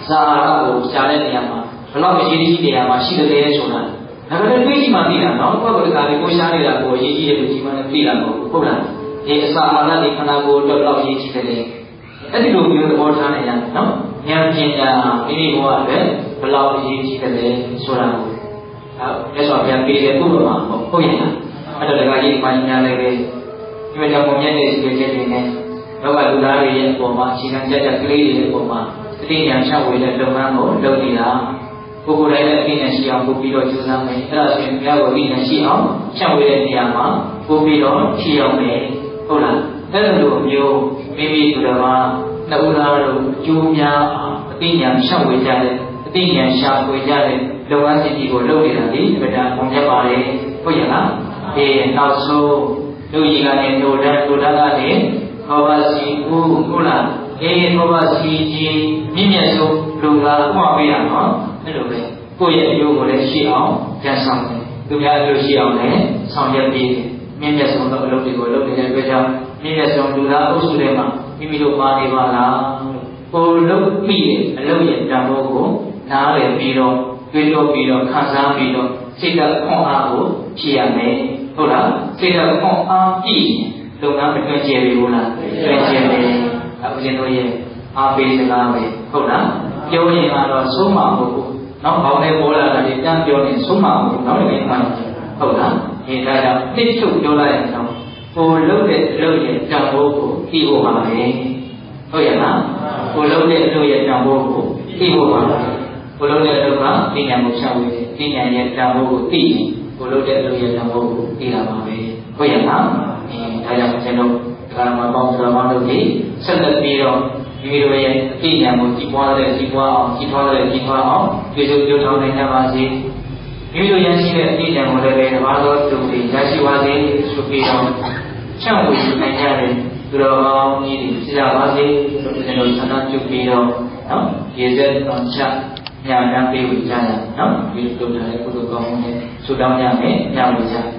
စာအာဟာရကိုရှားတဲ့နေရာမှာဘယ်လောက်အရေးကြီးနေရာမှာရှိတယ်လဲဆိုတာဒါကလည်းတွေးကြည့်မှသိတာနော်ကိုယ့်ကိုယ်တကားလေးကိုရှားနေတာကိုအရေးကြီးတယ်လို့ဒီမှလည်းသိတာပေါ့ဟုတ်လားဒီအစာအာဟာရတွေခန္ဓာကိုယ်တော့ဘယ်လောက်အရေးကြီးတယ်လဲအဲ့ဒီလိုမျိုးသဘောထားနေရတယ်နော်ဉာဏ်ပညာမိမိဘဝအတွက်ဘယ်လောက်အရေးကြီးတယ်လဲဆိုတာကိုအဲဆိုပြန်ပြီးတဲ့ပုဂ္ဂိုလ်မှာဟုတ်ရဲ့လားအဲ့တော့တကားကြီးမှညာလည်းပဲဒီမှာကြောင့်မြတ်တဲ့စီချက်တွေနဲ့လောကလူသားတွေရဲ့အပေါ်မှာအခြေခံကြကြကလေးတွေရဲ့အပေါ်မှာတတိယရှောက်ဝေတဲ့လုပ်ငန်းကိုလုပ်နေတာကိုယ်ကိုယ်တိုင်လည်းအသိဉာဏ်ရှိအောင်ပို့ပြီးတော့ကြိုးစားမယ်အဲ့ဒါဆိုရင်ဘုရားကိုအသိဉာဏ်ရှိအောင်ရှောက်ဝေတဲ့နေရာမှာပို့ပြီးတော့ဖြည့်အောင်မယ်ဟုတ်လားအဲ့လိုမျိုးမိမိတို့ကနှစ်ဦးသားတို့ကျိုးများအသိဉာဏ်ရှောက်ဝေကြတယ်အသိဉာဏ်ရှာဖွေကြတယ်လုပ်ငန်းစဉ်ကြီးကိုလုပ်နေတာဒီပဒံပုံပြပါလေဟုတ်ရဲ့လားဒီနောက်ဆုံးလူကြီးကနေဒုဒ္ဒဒုဒ္ဒကနေဘောဘစီဦးဟုတ်လားအေးဘောဘစီကြီးမြင့်မြတ်ဆုံးလူကဥပမာပေးရနော်အဲ့လိုပဲကိုယ့်ရဲ့အကျိုးကိုလည်းရှိအောင်ကြံဆောင်တယ်သူများအကျိုးရှိအောင်လည်းဆောင်ရွက်ပြီးမြင့်မြတ်ဆုံးသောအလုပ်တွေကိုလုပ်နေတဲ့အတွက်ကြောင့်မြင့်မြတ်ဆုံးလူသားအုပ်စုတွေမှာမိမိတို့ပါနေပါလားကိုလုပ်ပြီးအလုပ်ရဲ့တန်ဖိုးကိုနားလည်ပြီးတော့တွေးတော့ပြီးတော့ခံစားပြီးတော့စိတ်ဓာတ်ခွန်အားကိုဖြည့်ရမယ်ဟုတ်လားစိတ်ဓာတ်ခွန်အားပြည့်လုပ်ငန်းမတွင်ကျယ်ပြီဟုတ်လားတွင်ကျယ်တယ်အခုကျွန်တော်ရဲ့အားပေးစကားပဲဟုတ်လားပြောရင်ကတော့ဆုံးမဖို့နောက်ဘောင်းနဲ့ပေါ်လာတာဒီတန်းပြောရင်ဆုံးမဖို့နောက်လည်းမှဟုတ်လားဒီဒါကြောင့်တိကျပြောလိုက်ရင်တော့ကိုလုပ်တဲ့အလုပ်ရဲ့တန်ဖိုးကိုသိဖို့ပါပဲဟုတ်ရဲ့လားကိုလုပ်တဲ့အလုပ်ရဲ့တန်ဖိုးကိုသိဖို့ပါပဲကိုလုပ်တဲ့အလုပ်ကသိဉာဏ်ကိုရှောက်ဝေတယ်သိဉာဏ်ရဲ့တန်ဖိုးကိုသိရင်ကိုလုပ်တဲ့အလုပ်ရဲ့တန်ဖိုးကိုသိတာပါပဲဟုတ်ရဲ့လားအဲဒါကြောင့်ကျွန်တော်ဒါမှမပေါ့ကျွန်တော်တို့ဒီဆက်လက်ပြီးတော့မိမိတို့ရဲ့အသိဉာဏ်ကိုကြည်ပွားတဲ့ကြည်ပွားအောင်ကြည်ထွားတဲ့ကြည်ထွားအောင်ပြေစုပြောထောင်းနိုင်ကြပါစေမိမိတို့ရရှိတဲ့အသိဉာဏ်ကိုလည်းပဲတပါးသောသူတွေရရှိပါစေဆိုပြီးတော့ချမ်းဝေနိုင်ကြတဲ့သူတော်ကောင်းကြီးတွေဖြစ်ကြပါစေလို့ကျွန်တော်ဆန္ဒပြုပြီးတော့နော်ရေစက်တော်ချညာတန်းပေးဝေကြရနော်ဒီလိုလုပ်ထားတဲ့ကုသိုလ်ကောင်းမှုနဲ့ဆုတောင်းကြမယ်ညဝေကြ